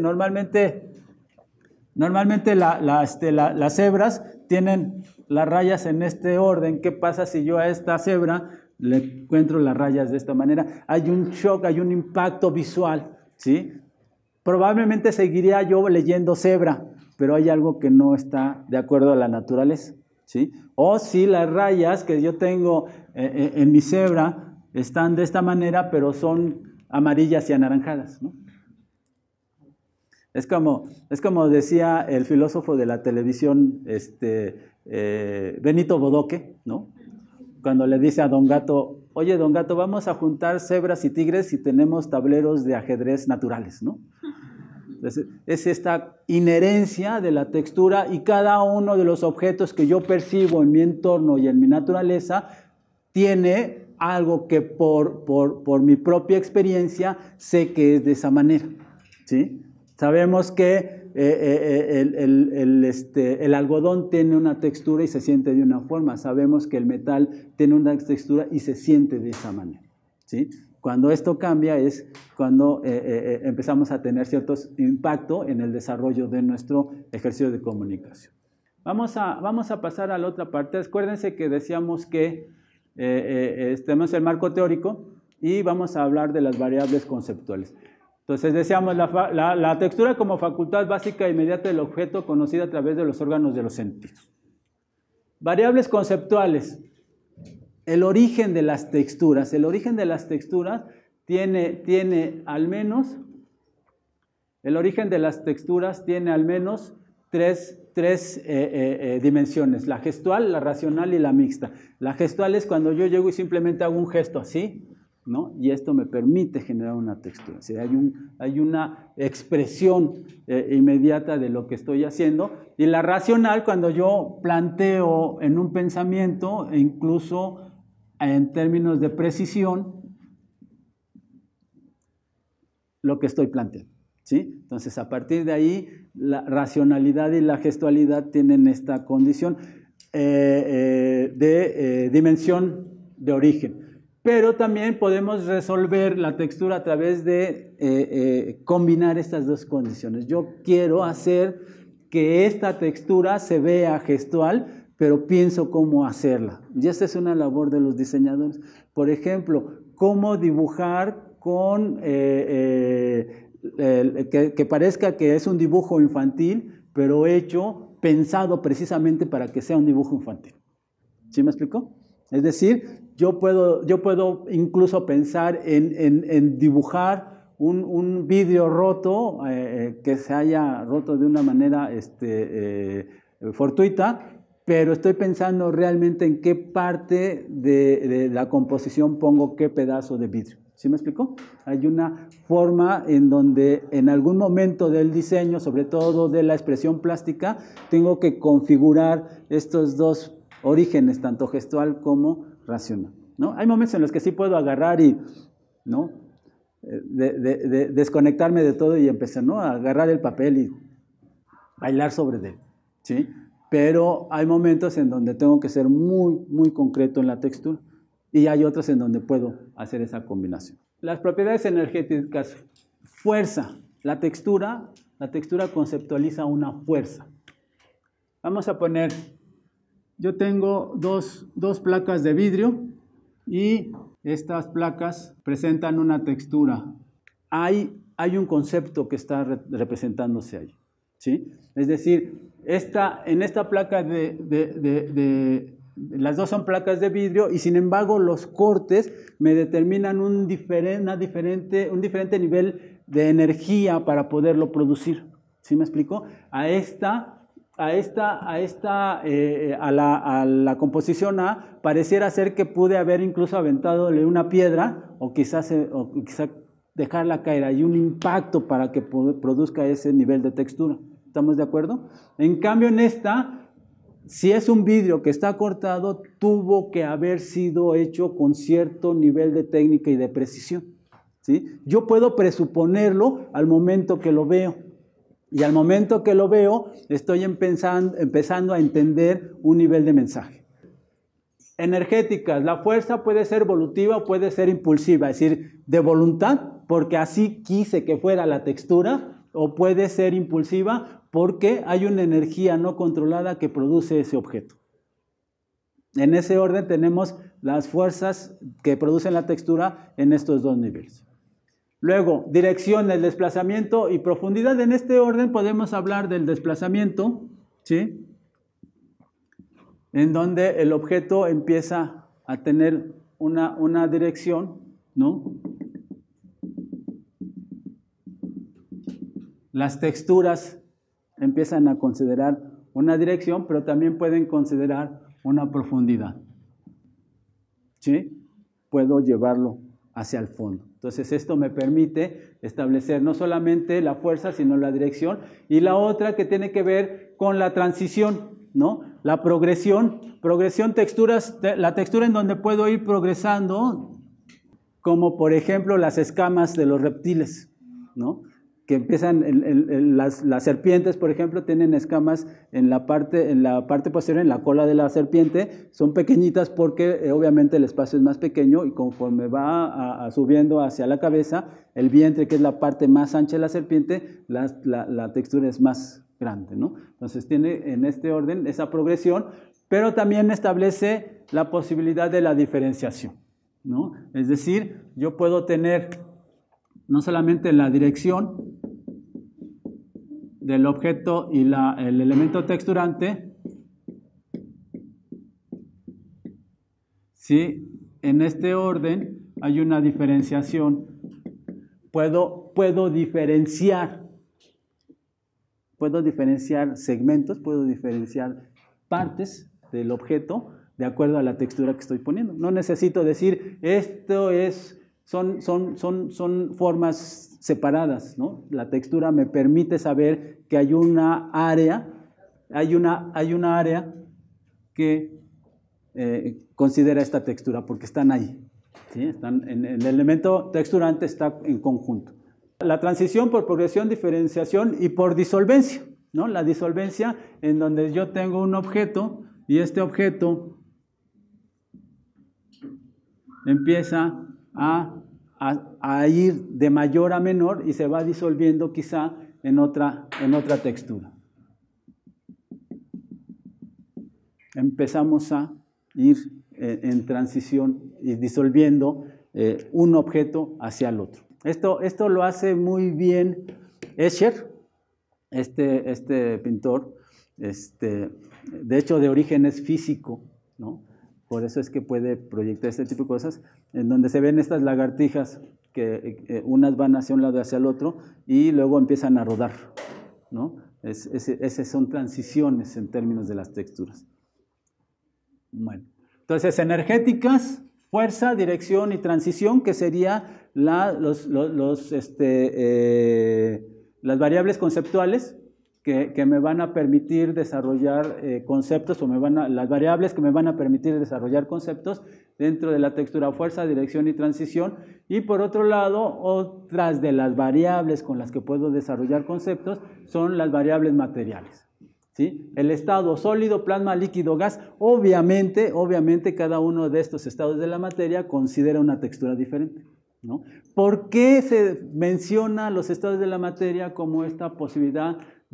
las cebras tienen las rayas en este orden? ¿Qué pasa si yo a esta cebra le encuentro las rayas de esta manera? Hay un shock, hay un impacto visual, ¿sí? Probablemente seguiría yo leyendo cebra, pero hay algo que no está de acuerdo a la naturaleza, ¿sí? O si las rayas que yo tengo en mi cebra están de esta manera, pero son amarillas y anaranjadas, ¿no? Es como decía el filósofo de la televisión, Benito Bodoque, ¿no? Cuando le dice a Don Gato, oye, Don Gato, vamos a juntar cebras y tigres si tenemos tableros de ajedrez naturales, ¿no? Entonces, es esta inherencia de la textura y cada uno de los objetos que yo percibo en mi entorno y en mi naturaleza tiene algo que por mi propia experiencia sé que es de esa manera, ¿sí? Sabemos que el algodón tiene una textura y se siente de una forma. Sabemos que el metal tiene una textura y se siente de esa manera, ¿sí? Cuando esto cambia es cuando empezamos a tener ciertos impactos en el desarrollo de nuestro ejercicio de comunicación. Vamos a pasar a la otra parte. Acuérdense que decíamos que tenemos el marco teórico y vamos a hablar de las variables conceptuales. Entonces decíamos la textura como facultad básica e inmediata del objeto conocida a través de los órganos de los sentidos. Variables conceptuales. El origen de las texturas. El origen de las texturas tiene al menos tres dimensiones. La gestual, la racional y la mixta. La gestual es cuando yo llego y simplemente hago un gesto así, ¿no? Y esto me permite generar una textura. O sea, hay una expresión inmediata de lo que estoy haciendo. Y la racional, cuando yo planteo en un pensamiento, e incluso en términos de precisión, lo que estoy planteando, ¿sí? Entonces, a partir de ahí, la racionalidad y la gestualidad tienen esta condición de dimensión de origen. Pero también podemos resolver la textura a través de combinar estas dos condiciones. Yo quiero hacer que esta textura se vea gestual, pero pienso cómo hacerla. Y esta es una labor de los diseñadores. Por ejemplo, cómo dibujar con que parezca que es un dibujo infantil, pero pensado precisamente para que sea un dibujo infantil. ¿Sí me explicó? Es decir, yo puedo incluso pensar en dibujar un vidrio roto, que se haya roto de una manera fortuita, pero estoy pensando realmente en qué parte de la composición pongo qué pedazo de vidrio. ¿Sí me explicó? Hay una forma en donde en algún momento del diseño, sobre todo de la expresión plástica, tengo que configurar estos dos orígenes, tanto gestual como racional, ¿no? Hay momentos en los que sí puedo agarrar y, ¿no? Desconectarme de todo y empezar, ¿no? A agarrar el papel y bailar sobre él, ¿sí? Pero hay momentos en donde tengo que ser muy, muy concreto en la textura y hay otros en donde puedo hacer esa combinación. Las propiedades energéticas. Fuerza. La textura conceptualiza una fuerza. Vamos a poner, yo tengo dos placas de vidrio y estas placas presentan una textura. Hay un concepto que está representándose ahí, ¿sí? Es decir, en esta placa de Las dos son placas de vidrio y sin embargo los cortes me determinan un diferente nivel de energía para poderlo producir. ¿Sí me explico? A la composición A pareciera ser que pude haber incluso aventadole una piedra o quizá dejarla caer. Hay un impacto para que produzca ese nivel de textura. ¿Estamos de acuerdo? En cambio en esta, si es un vidrio que está cortado, tuvo que haber sido hecho con cierto nivel de técnica y de precisión, ¿sí? Yo puedo presuponerlo al momento que lo veo. Y al momento que lo veo, estoy empezando a entender un nivel de mensaje. Energéticas, la fuerza puede ser evolutiva o puede ser impulsiva, es decir, de voluntad, porque así quise que fuera la textura, o puede ser impulsiva porque hay una energía no controlada que produce ese objeto. En ese orden tenemos las fuerzas que producen la textura en estos dos niveles. Luego, dirección, el desplazamiento y profundidad. En este orden podemos hablar del desplazamiento, ¿sí? En donde el objeto empieza a tener una dirección, ¿no? Las texturas empiezan a considerar una dirección, pero también pueden considerar una profundidad, ¿sí? Puedo llevarlo hacia el fondo. Entonces esto me permite establecer no solamente la fuerza, sino la dirección. Y la otra que tiene que ver con la transición, ¿no? La progresión, texturas, la textura en donde puedo ir progresando, como por ejemplo las escamas de los reptiles, ¿no? Que empiezan, las serpientes, por ejemplo, tienen escamas en la parte posterior, en la cola de la serpiente, son pequeñitas porque obviamente el espacio es más pequeño y conforme va subiendo hacia la cabeza, el vientre, que es la parte más ancha de la serpiente, la textura es más grande, ¿no? Entonces tiene en este orden esa progresión, pero también establece la posibilidad de la diferenciación, ¿no? Es decir, yo puedo tener no solamente la dirección del objeto y el elemento texturante, ¿sí? En este orden hay una diferenciación. Puedo diferenciar segmentos, puedo diferenciar partes del objeto de acuerdo a la textura que estoy poniendo. No necesito decir, esto son formas separadas, ¿no? La textura me permite saber que hay una área que considera esta textura, porque están ahí, ¿sí? El elemento texturante está en conjunto. La transición por progresión, diferenciación y por disolvencia, ¿no? La disolvencia en donde yo tengo un objeto y este objeto empieza a ir de mayor a menor y se va disolviendo quizá en otra textura. Empezamos a ir en transición y disolviendo un objeto hacia el otro. Esto lo hace muy bien Escher, este pintor, de hecho de origen es físico, ¿no? Por eso es que puede proyectar este tipo de cosas, en donde se ven estas lagartijas que unas van hacia un lado y hacia el otro y luego empiezan a rodar, ¿no? Esas son transiciones en términos de las texturas. Bueno, entonces energéticas, fuerza, dirección y transición, que sería las variables conceptuales que me van a permitir desarrollar conceptos, las variables que me van a permitir desarrollar conceptos dentro de la textura, fuerza, dirección y transición. Y por otro lado, otras de las variables con las que puedo desarrollar conceptos son las variables materiales, ¿sí? El estado sólido, plasma, líquido, gas. Obviamente cada uno de estos estados de la materia considera una textura diferente, ¿no? ¿Por qué se menciona los estados de la materia como esta posibilidad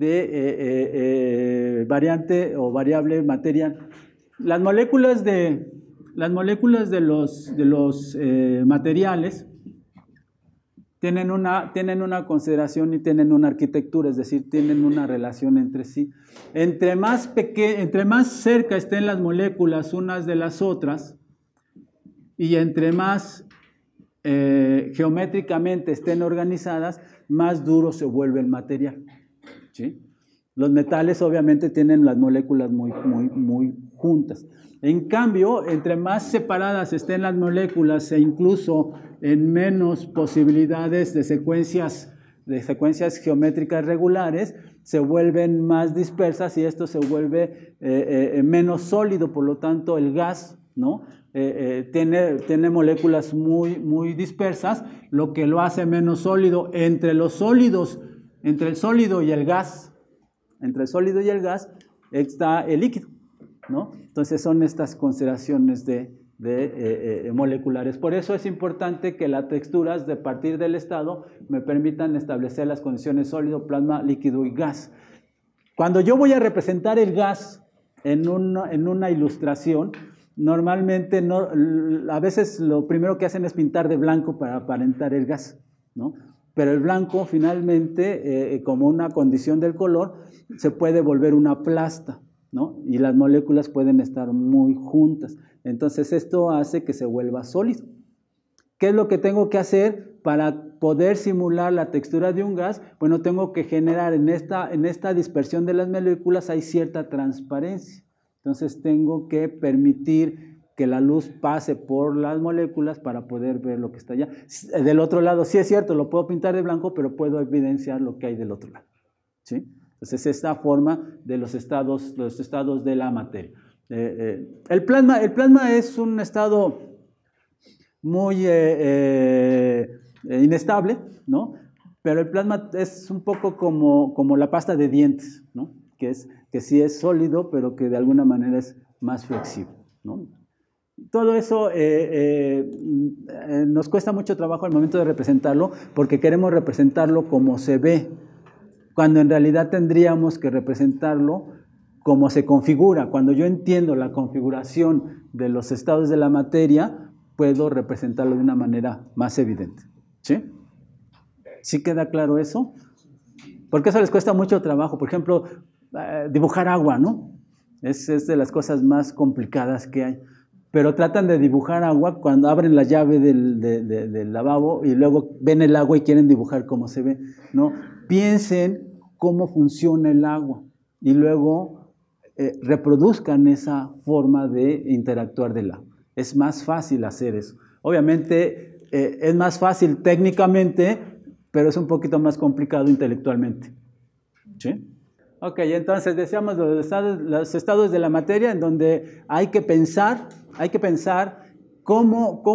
de variante o variable material? Las moléculas de los materiales tienen una consideración y tienen una arquitectura, es decir, tienen una relación entre sí. Entre más cerca estén las moléculas unas de las otras y entre más geométricamente estén organizadas, más duro se vuelve el material, ¿sí? Los metales obviamente tienen las moléculas muy juntas. En cambio, entre más separadas estén las moléculas e incluso en menos posibilidades de secuencias geométricas regulares, se vuelven más dispersas y esto se vuelve menos sólido. Por lo tanto, el gas, ¿no? Tiene moléculas muy dispersas, lo que lo hace menos sólido. Entre el sólido y el gas está el líquido, ¿no? Entonces son estas consideraciones moleculares. Por eso es importante que las texturas de partir del estado me permitan establecer las condiciones sólido, plasma, líquido y gas. Cuando yo voy a representar el gas en una ilustración, normalmente a veces lo primero que hacen es pintar de blanco para aparentar el gas, ¿no? Pero el blanco finalmente, como una condición del color, se puede volver una plasta, ¿no? Y las moléculas pueden estar muy juntas. Entonces esto hace que se vuelva sólido. ¿Qué es lo que tengo que hacer para poder simular la textura de un gas? Bueno, tengo que generar en esta dispersión de las moléculas hay cierta transparencia. Entonces tengo que permitir que la luz pase por las moléculas para poder ver lo que está allá. Del otro lado, sí es cierto, lo puedo pintar de blanco, pero puedo evidenciar lo que hay del otro lado, ¿sí? Entonces, esta forma de los estados de la materia. El plasma es un estado muy inestable, ¿no? Pero el plasma es un poco como la pasta de dientes, ¿no? Que sí es sólido, pero que de alguna manera es más flexible, ¿no? Todo eso nos cuesta mucho trabajo al momento de representarlo, porque queremos representarlo como se ve, cuando en realidad tendríamos que representarlo como se configura. Cuando yo entiendo la configuración de los estados de la materia, puedo representarlo de una manera más evidente, ¿sí? ¿Sí queda claro eso? Porque eso les cuesta mucho trabajo. Por ejemplo, dibujar agua, ¿no? Es de las cosas más complicadas que hay. Pero tratan de dibujar agua cuando abren la llave del lavabo y luego ven el agua y quieren dibujar cómo se ve, ¿no? Piensen cómo funciona el agua y luego reproduzcan esa forma de interactuar del agua. Es más fácil hacer eso. Obviamente es más fácil técnicamente, pero es un poquito más complicado intelectualmente, ¿sí? Ok, entonces decíamos los estados de la materia en donde hay que pensar cómo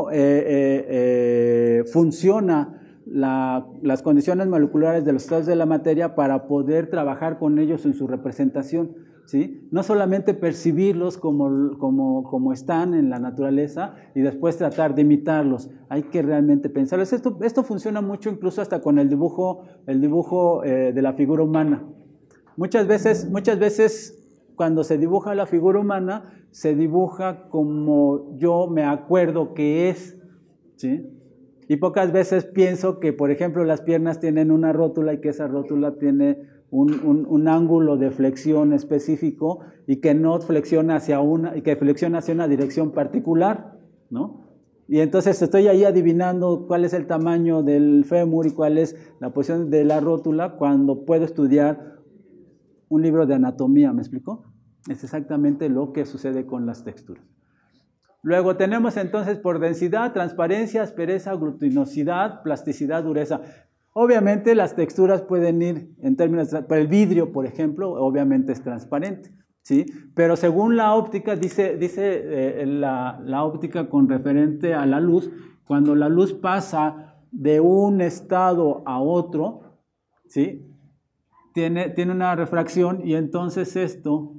funciona las condiciones moleculares de los estados de la materia para poder trabajar con ellos en su representación, ¿sí? No solamente percibirlos como están en la naturaleza y después tratar de imitarlos, hay que realmente pensarlos. Esto funciona mucho incluso hasta con el dibujo de la figura humana. Muchas veces cuando se dibuja la figura humana, se dibuja como yo me acuerdo que es, ¿sí? Y pocas veces pienso que, por ejemplo, las piernas tienen una rótula y que esa rótula tiene un ángulo de flexión específico y que no flexiona hacia una dirección particular, ¿no? Y entonces estoy ahí adivinando cuál es el tamaño del fémur y cuál es la posición de la rótula cuando puedo estudiar un libro de anatomía, ¿me explicó? Es exactamente lo que sucede con las texturas. Luego tenemos entonces por densidad, transparencia, aspereza, glutinosidad, plasticidad, dureza. Obviamente las texturas pueden ir en términos, el vidrio, por ejemplo, obviamente es transparente, ¿sí? Pero según la óptica, dice la óptica con referente a la luz, cuando la luz pasa de un estado a otro, ¿sí? Tiene una refracción y entonces esto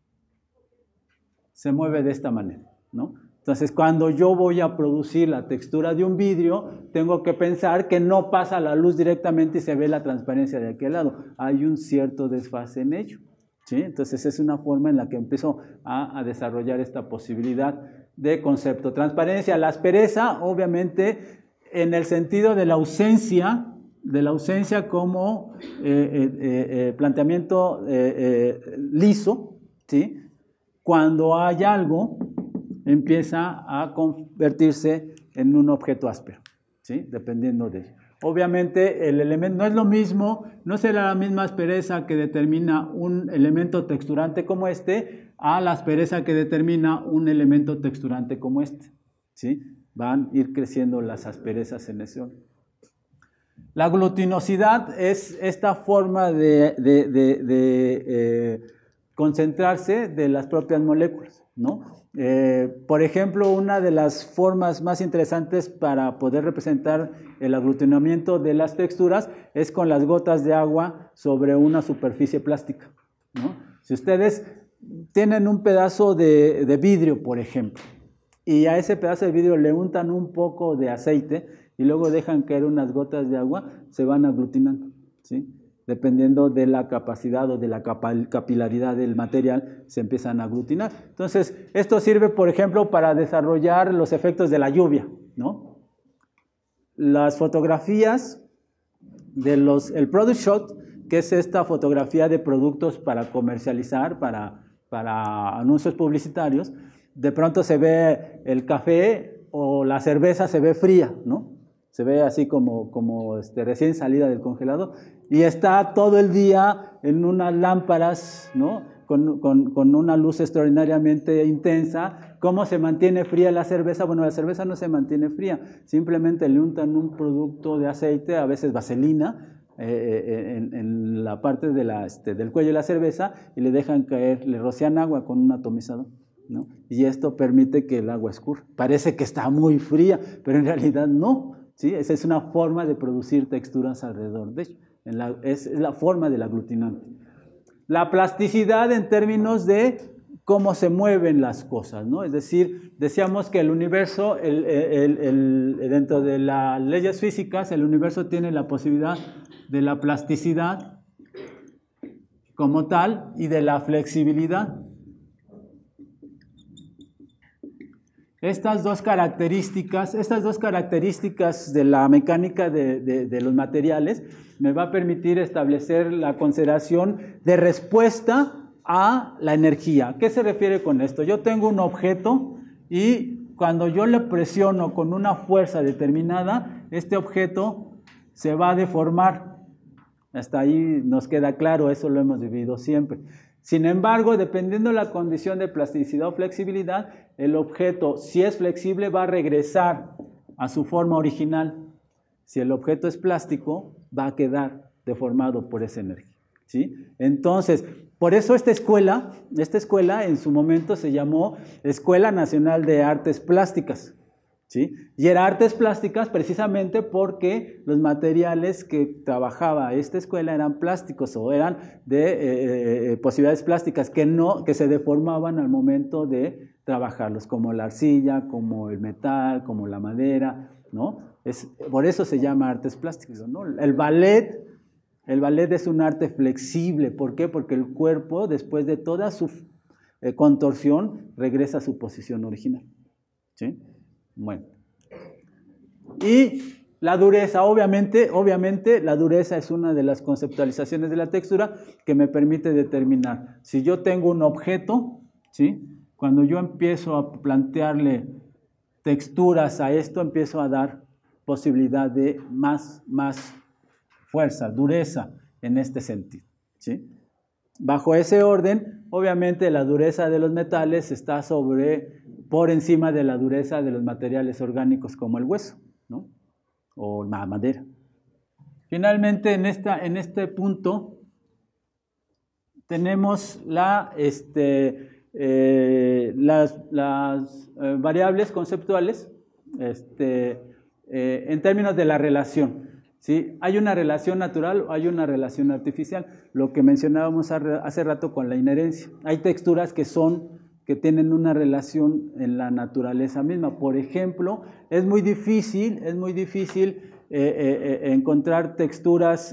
se mueve de esta manera, ¿no? Entonces, cuando yo voy a producir la textura de un vidrio, tengo que pensar que no pasa la luz directamente y se ve la transparencia de aquel lado. Hay un cierto desfase en ello, ¿sí? Entonces, es una forma en la que empiezo a desarrollar esta posibilidad de concepto. Transparencia, la aspereza, obviamente, en el sentido de la ausencia como planteamiento liso, ¿sí? Cuando hay algo, empieza a convertirse en un objeto áspero, ¿sí? Dependiendo de ello. Obviamente el elemento no es lo mismo, no será la misma aspereza que determina un elemento texturante como este a la aspereza que determina un elemento texturante como este, ¿sí? Van a ir creciendo las asperezas en ese orden. La glutinosidad es esta forma de concentrarse de las propias moléculas, ¿no? Por ejemplo, una de las formas más interesantes para poder representar el aglutinamiento de las texturas es con las gotas de agua sobre una superficie plástica, ¿no? Si ustedes tienen un pedazo de vidrio, por ejemplo, y a ese pedazo de vidrio le untan un poco de aceite y luego dejan caer unas gotas de agua, se van aglutinando, ¿sí? Dependiendo de la capacidad o de la capilaridad del material, se empiezan a aglutinar. Entonces, esto sirve, por ejemplo, para desarrollar los efectos de la lluvia, ¿no? Las fotografías el product shot, que es esta fotografía de productos para comercializar, para anuncios publicitarios, de pronto se ve el café o la cerveza se ve fría, ¿no? Se ve así como recién salida del congelador y está todo el día en unas lámparas, ¿no? Con una luz extraordinariamente intensa. ¿Cómo se mantiene fría la cerveza? Bueno, la cerveza no se mantiene fría, simplemente le untan un producto de aceite, a veces vaselina, en la parte del cuello de la cerveza y le dejan caer, le rocian agua con un atomizador, ¿no? Y esto permite que el agua escurra. Parece que está muy fría, pero en realidad no, ¿sí? Esa es una forma de producir texturas alrededor de ello. Es la forma del aglutinante. La plasticidad en términos de cómo se mueven las cosas, ¿no? Es decir, decíamos que el universo, dentro de las leyes físicas, el universo tiene la posibilidad de la plasticidad como tal y de la flexibilidad. Estas dos características de la mecánica de los materiales me va a permitir establecer la consideración de respuesta a la energía. ¿Qué se refiere con esto? Yo tengo un objeto y cuando yo le presiono con una fuerza determinada, este objeto se va a deformar. Hasta ahí nos queda claro, eso lo hemos vivido siempre. Sin embargo, dependiendo de la condición de plasticidad o flexibilidad, el objeto, si es flexible, va a regresar a su forma original. Si el objeto es plástico, va a quedar deformado por esa energía, ¿sí? Entonces, por eso esta escuela en su momento se llamó Escuela Nacional de Artes Plásticas, ¿sí? Y era artes plásticas precisamente porque los materiales que trabajaba esta escuela eran plásticos o eran de posibilidades plásticas que se deformaban al momento de trabajarlos, como la arcilla, como el metal, como la madera, ¿no? Por eso se llama artes plásticas, ¿no? El ballet es un arte flexible. ¿Por qué? Porque el cuerpo, después de toda su contorsión, regresa a su posición original, ¿sí? Bueno, y la dureza, obviamente la dureza es una de las conceptualizaciones de la textura que me permite determinar. Si yo tengo un objeto, ¿sí? Cuando yo empiezo a plantearle texturas a esto, empiezo a dar posibilidad de más fuerza, dureza en este sentido, ¿sí? Bajo ese orden, obviamente la dureza de los metales está por encima de la dureza de los materiales orgánicos como el hueso, ¿no? O la madera. Finalmente, en este punto tenemos las variables conceptuales en términos de la relación, ¿sí? Hay una relación natural o hay una relación artificial, lo que mencionábamos hace rato con la inherencia. Hay texturas que tienen una relación en la naturaleza misma. Por ejemplo, es muy difícil encontrar texturas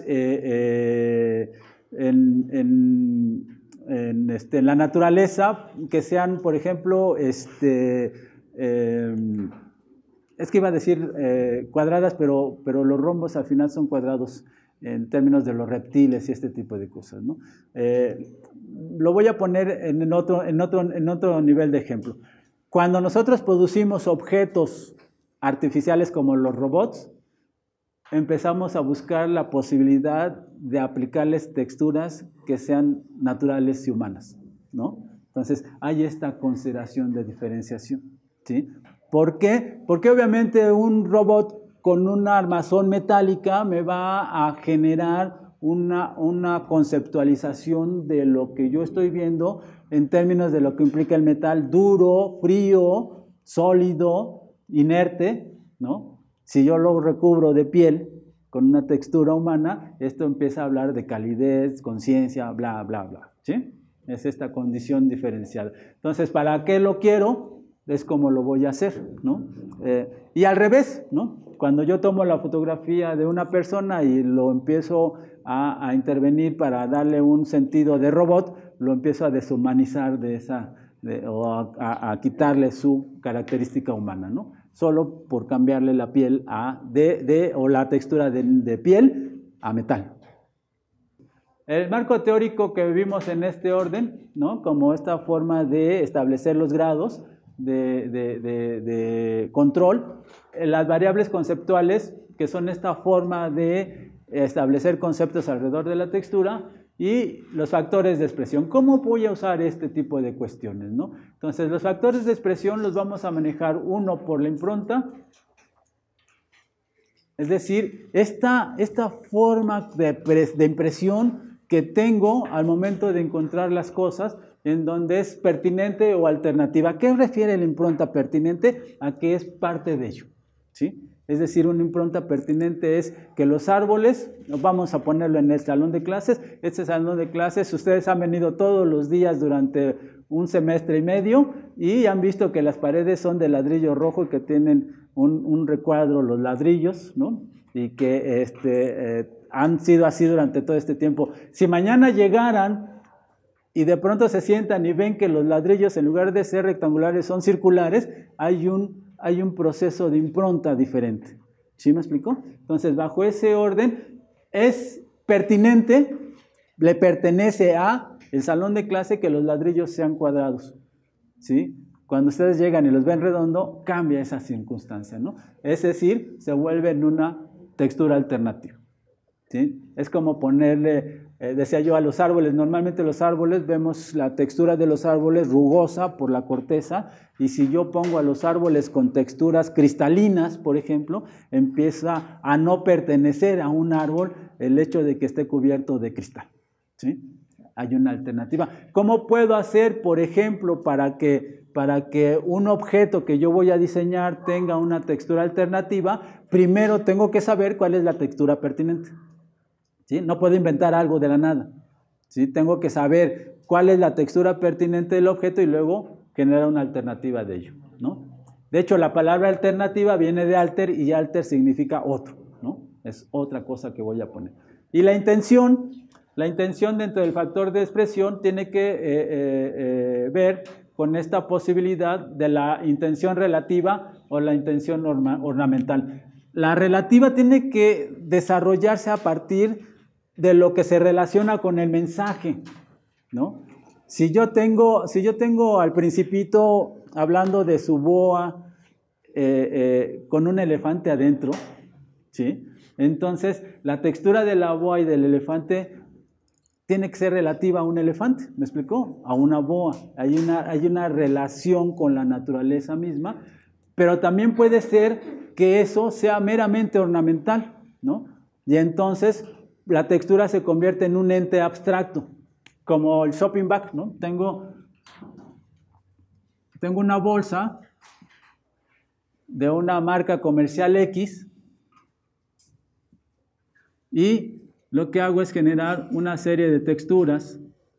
en la naturaleza que sean, por ejemplo, es es que iba a decir cuadradas, pero los rombos al final son cuadrados en términos de los reptiles y este tipo de cosas, ¿no? Lo voy a poner en otro nivel de ejemplo. Cuando nosotros producimos objetos artificiales como los robots, empezamos a buscar la posibilidad de aplicarles texturas que sean naturales y humanas, ¿no? Entonces, hay esta consideración de diferenciación, ¿sí? ¿Por qué? Porque obviamente un robot con una armazón metálica me va a generar una conceptualización de lo que yo estoy viendo en términos de lo que implica el metal duro, frío, sólido, inerte, ¿no? Si yo lo recubro de piel con una textura humana, esto empieza a hablar de calidez, conciencia, bla, bla, bla, ¿sí? Es esta condición diferenciada. Entonces, ¿para qué lo quiero? Es como lo voy a hacer, ¿no? Y al revés, ¿no? Cuando yo tomo la fotografía de una persona y lo empiezo a intervenir para darle un sentido de robot, lo empiezo a deshumanizar o a quitarle su característica humana, ¿no? Solo por cambiarle la piel o la textura de piel a metal. El marco teórico que vimos en este orden, ¿no? Como esta forma de establecer los grados de control, las variables conceptuales, que son esta forma de establecer conceptos alrededor de la textura, y los factores de expresión. ¿Cómo voy a usar este tipo de cuestiones, ¿no? Entonces, los factores de expresión los vamos a manejar uno por la impronta, es decir, esta forma de impresión que tengo al momento de encontrar las cosas, en donde es pertinente o alternativa. ¿A qué refiere la impronta pertinente? A que es parte de ello, ¿sí? Es decir, una impronta pertinente es que los árboles, vamos a ponerlo en el salón de clases, este salón de clases, ustedes han venido todos los días durante un semestre y medio y han visto que las paredes son de ladrillo rojo y que tienen un recuadro los ladrillos, ¿no? Y que han sido así durante todo este tiempo. Si mañana llegaran y de pronto se sientan y ven que los ladrillos en lugar de ser rectangulares son circulares, hay un proceso de impronta diferente. ¿Sí me explico? Entonces, bajo ese orden, es pertinente, le pertenece a el salón de clase que los ladrillos sean cuadrados, ¿sí? Cuando ustedes llegan y los ven redondo, cambia esa circunstancia, ¿no? Es decir, se vuelve en una textura alternativa, ¿sí? Es como ponerle, decía yo, a los árboles. Normalmente los árboles, vemos la textura de los árboles rugosa por la corteza, y si yo pongo a los árboles con texturas cristalinas, por ejemplo, empieza a no pertenecer a un árbol el hecho de que esté cubierto de cristal, ¿sí? Hay una alternativa. ¿Cómo puedo hacer, por ejemplo, para que un objeto que yo voy a diseñar tenga una textura alternativa? Primero tengo que saber cuál es la textura pertinente, ¿sí? No puedo inventar algo de la nada, ¿sí? Tengo que saber cuál es la textura pertinente del objeto y luego generar una alternativa de ello, ¿no? De hecho, la palabra alternativa viene de alter, y alter significa otro, ¿no? Es otra cosa que voy a poner. Y la intención dentro del factor de expresión tiene que ver con esta posibilidad de la intención relativa o la intención ornamental. La relativa tiene que desarrollarse a partir de lo que se relaciona con el mensaje, ¿no? Si yo tengo al principito hablando de su boa con un elefante adentro, ¿sí? Entonces la textura de la boa y del elefante tiene que ser relativa a un elefante, ¿me explicó? A una boa. Hay una relación con la naturaleza misma, pero también puede ser que eso sea meramente ornamental, ¿no? Y entonces la textura se convierte en un ente abstracto, como el shopping bag, ¿no? Tengo una bolsa de una marca comercial X y lo que hago es generar una serie de texturas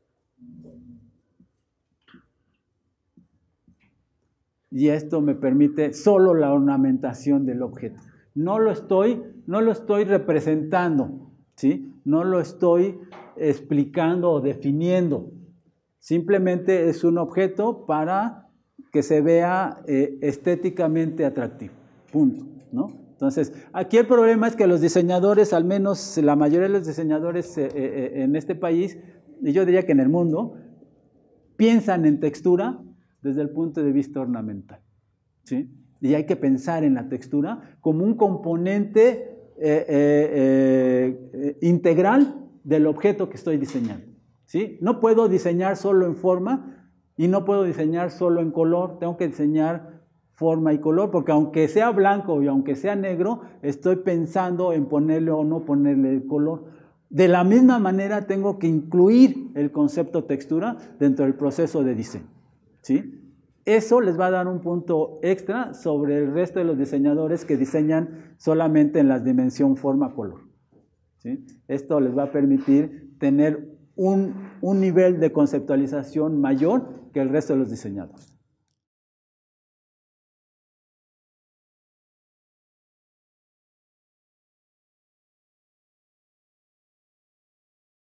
y esto me permite solo la ornamentación del objeto. No lo estoy representando, ¿sí? No lo estoy explicando o definiendo. Simplemente es un objeto para que se vea estéticamente atractivo, punto, ¿no? Entonces, aquí el problema es que los diseñadores, al menos la mayoría de los diseñadores en este país, y yo diría que en el mundo, piensan en textura desde el punto de vista ornamental, ¿sí? Y hay que pensar en la textura como un componente integral del objeto que estoy diseñando, ¿sí? No puedo diseñar solo en forma y no puedo diseñar solo en color, tengo que diseñar forma y color, porque aunque sea blanco y aunque sea negro, estoy pensando en ponerle o no ponerle el color. De la misma manera tengo que incluir el concepto textura dentro del proceso de diseño, ¿sí? Eso les va a dar un punto extra sobre el resto de los diseñadores que diseñan solamente en la dimensión forma-color, ¿sí? Esto les va a permitir tener un nivel de conceptualización mayor que el resto de los diseñadores.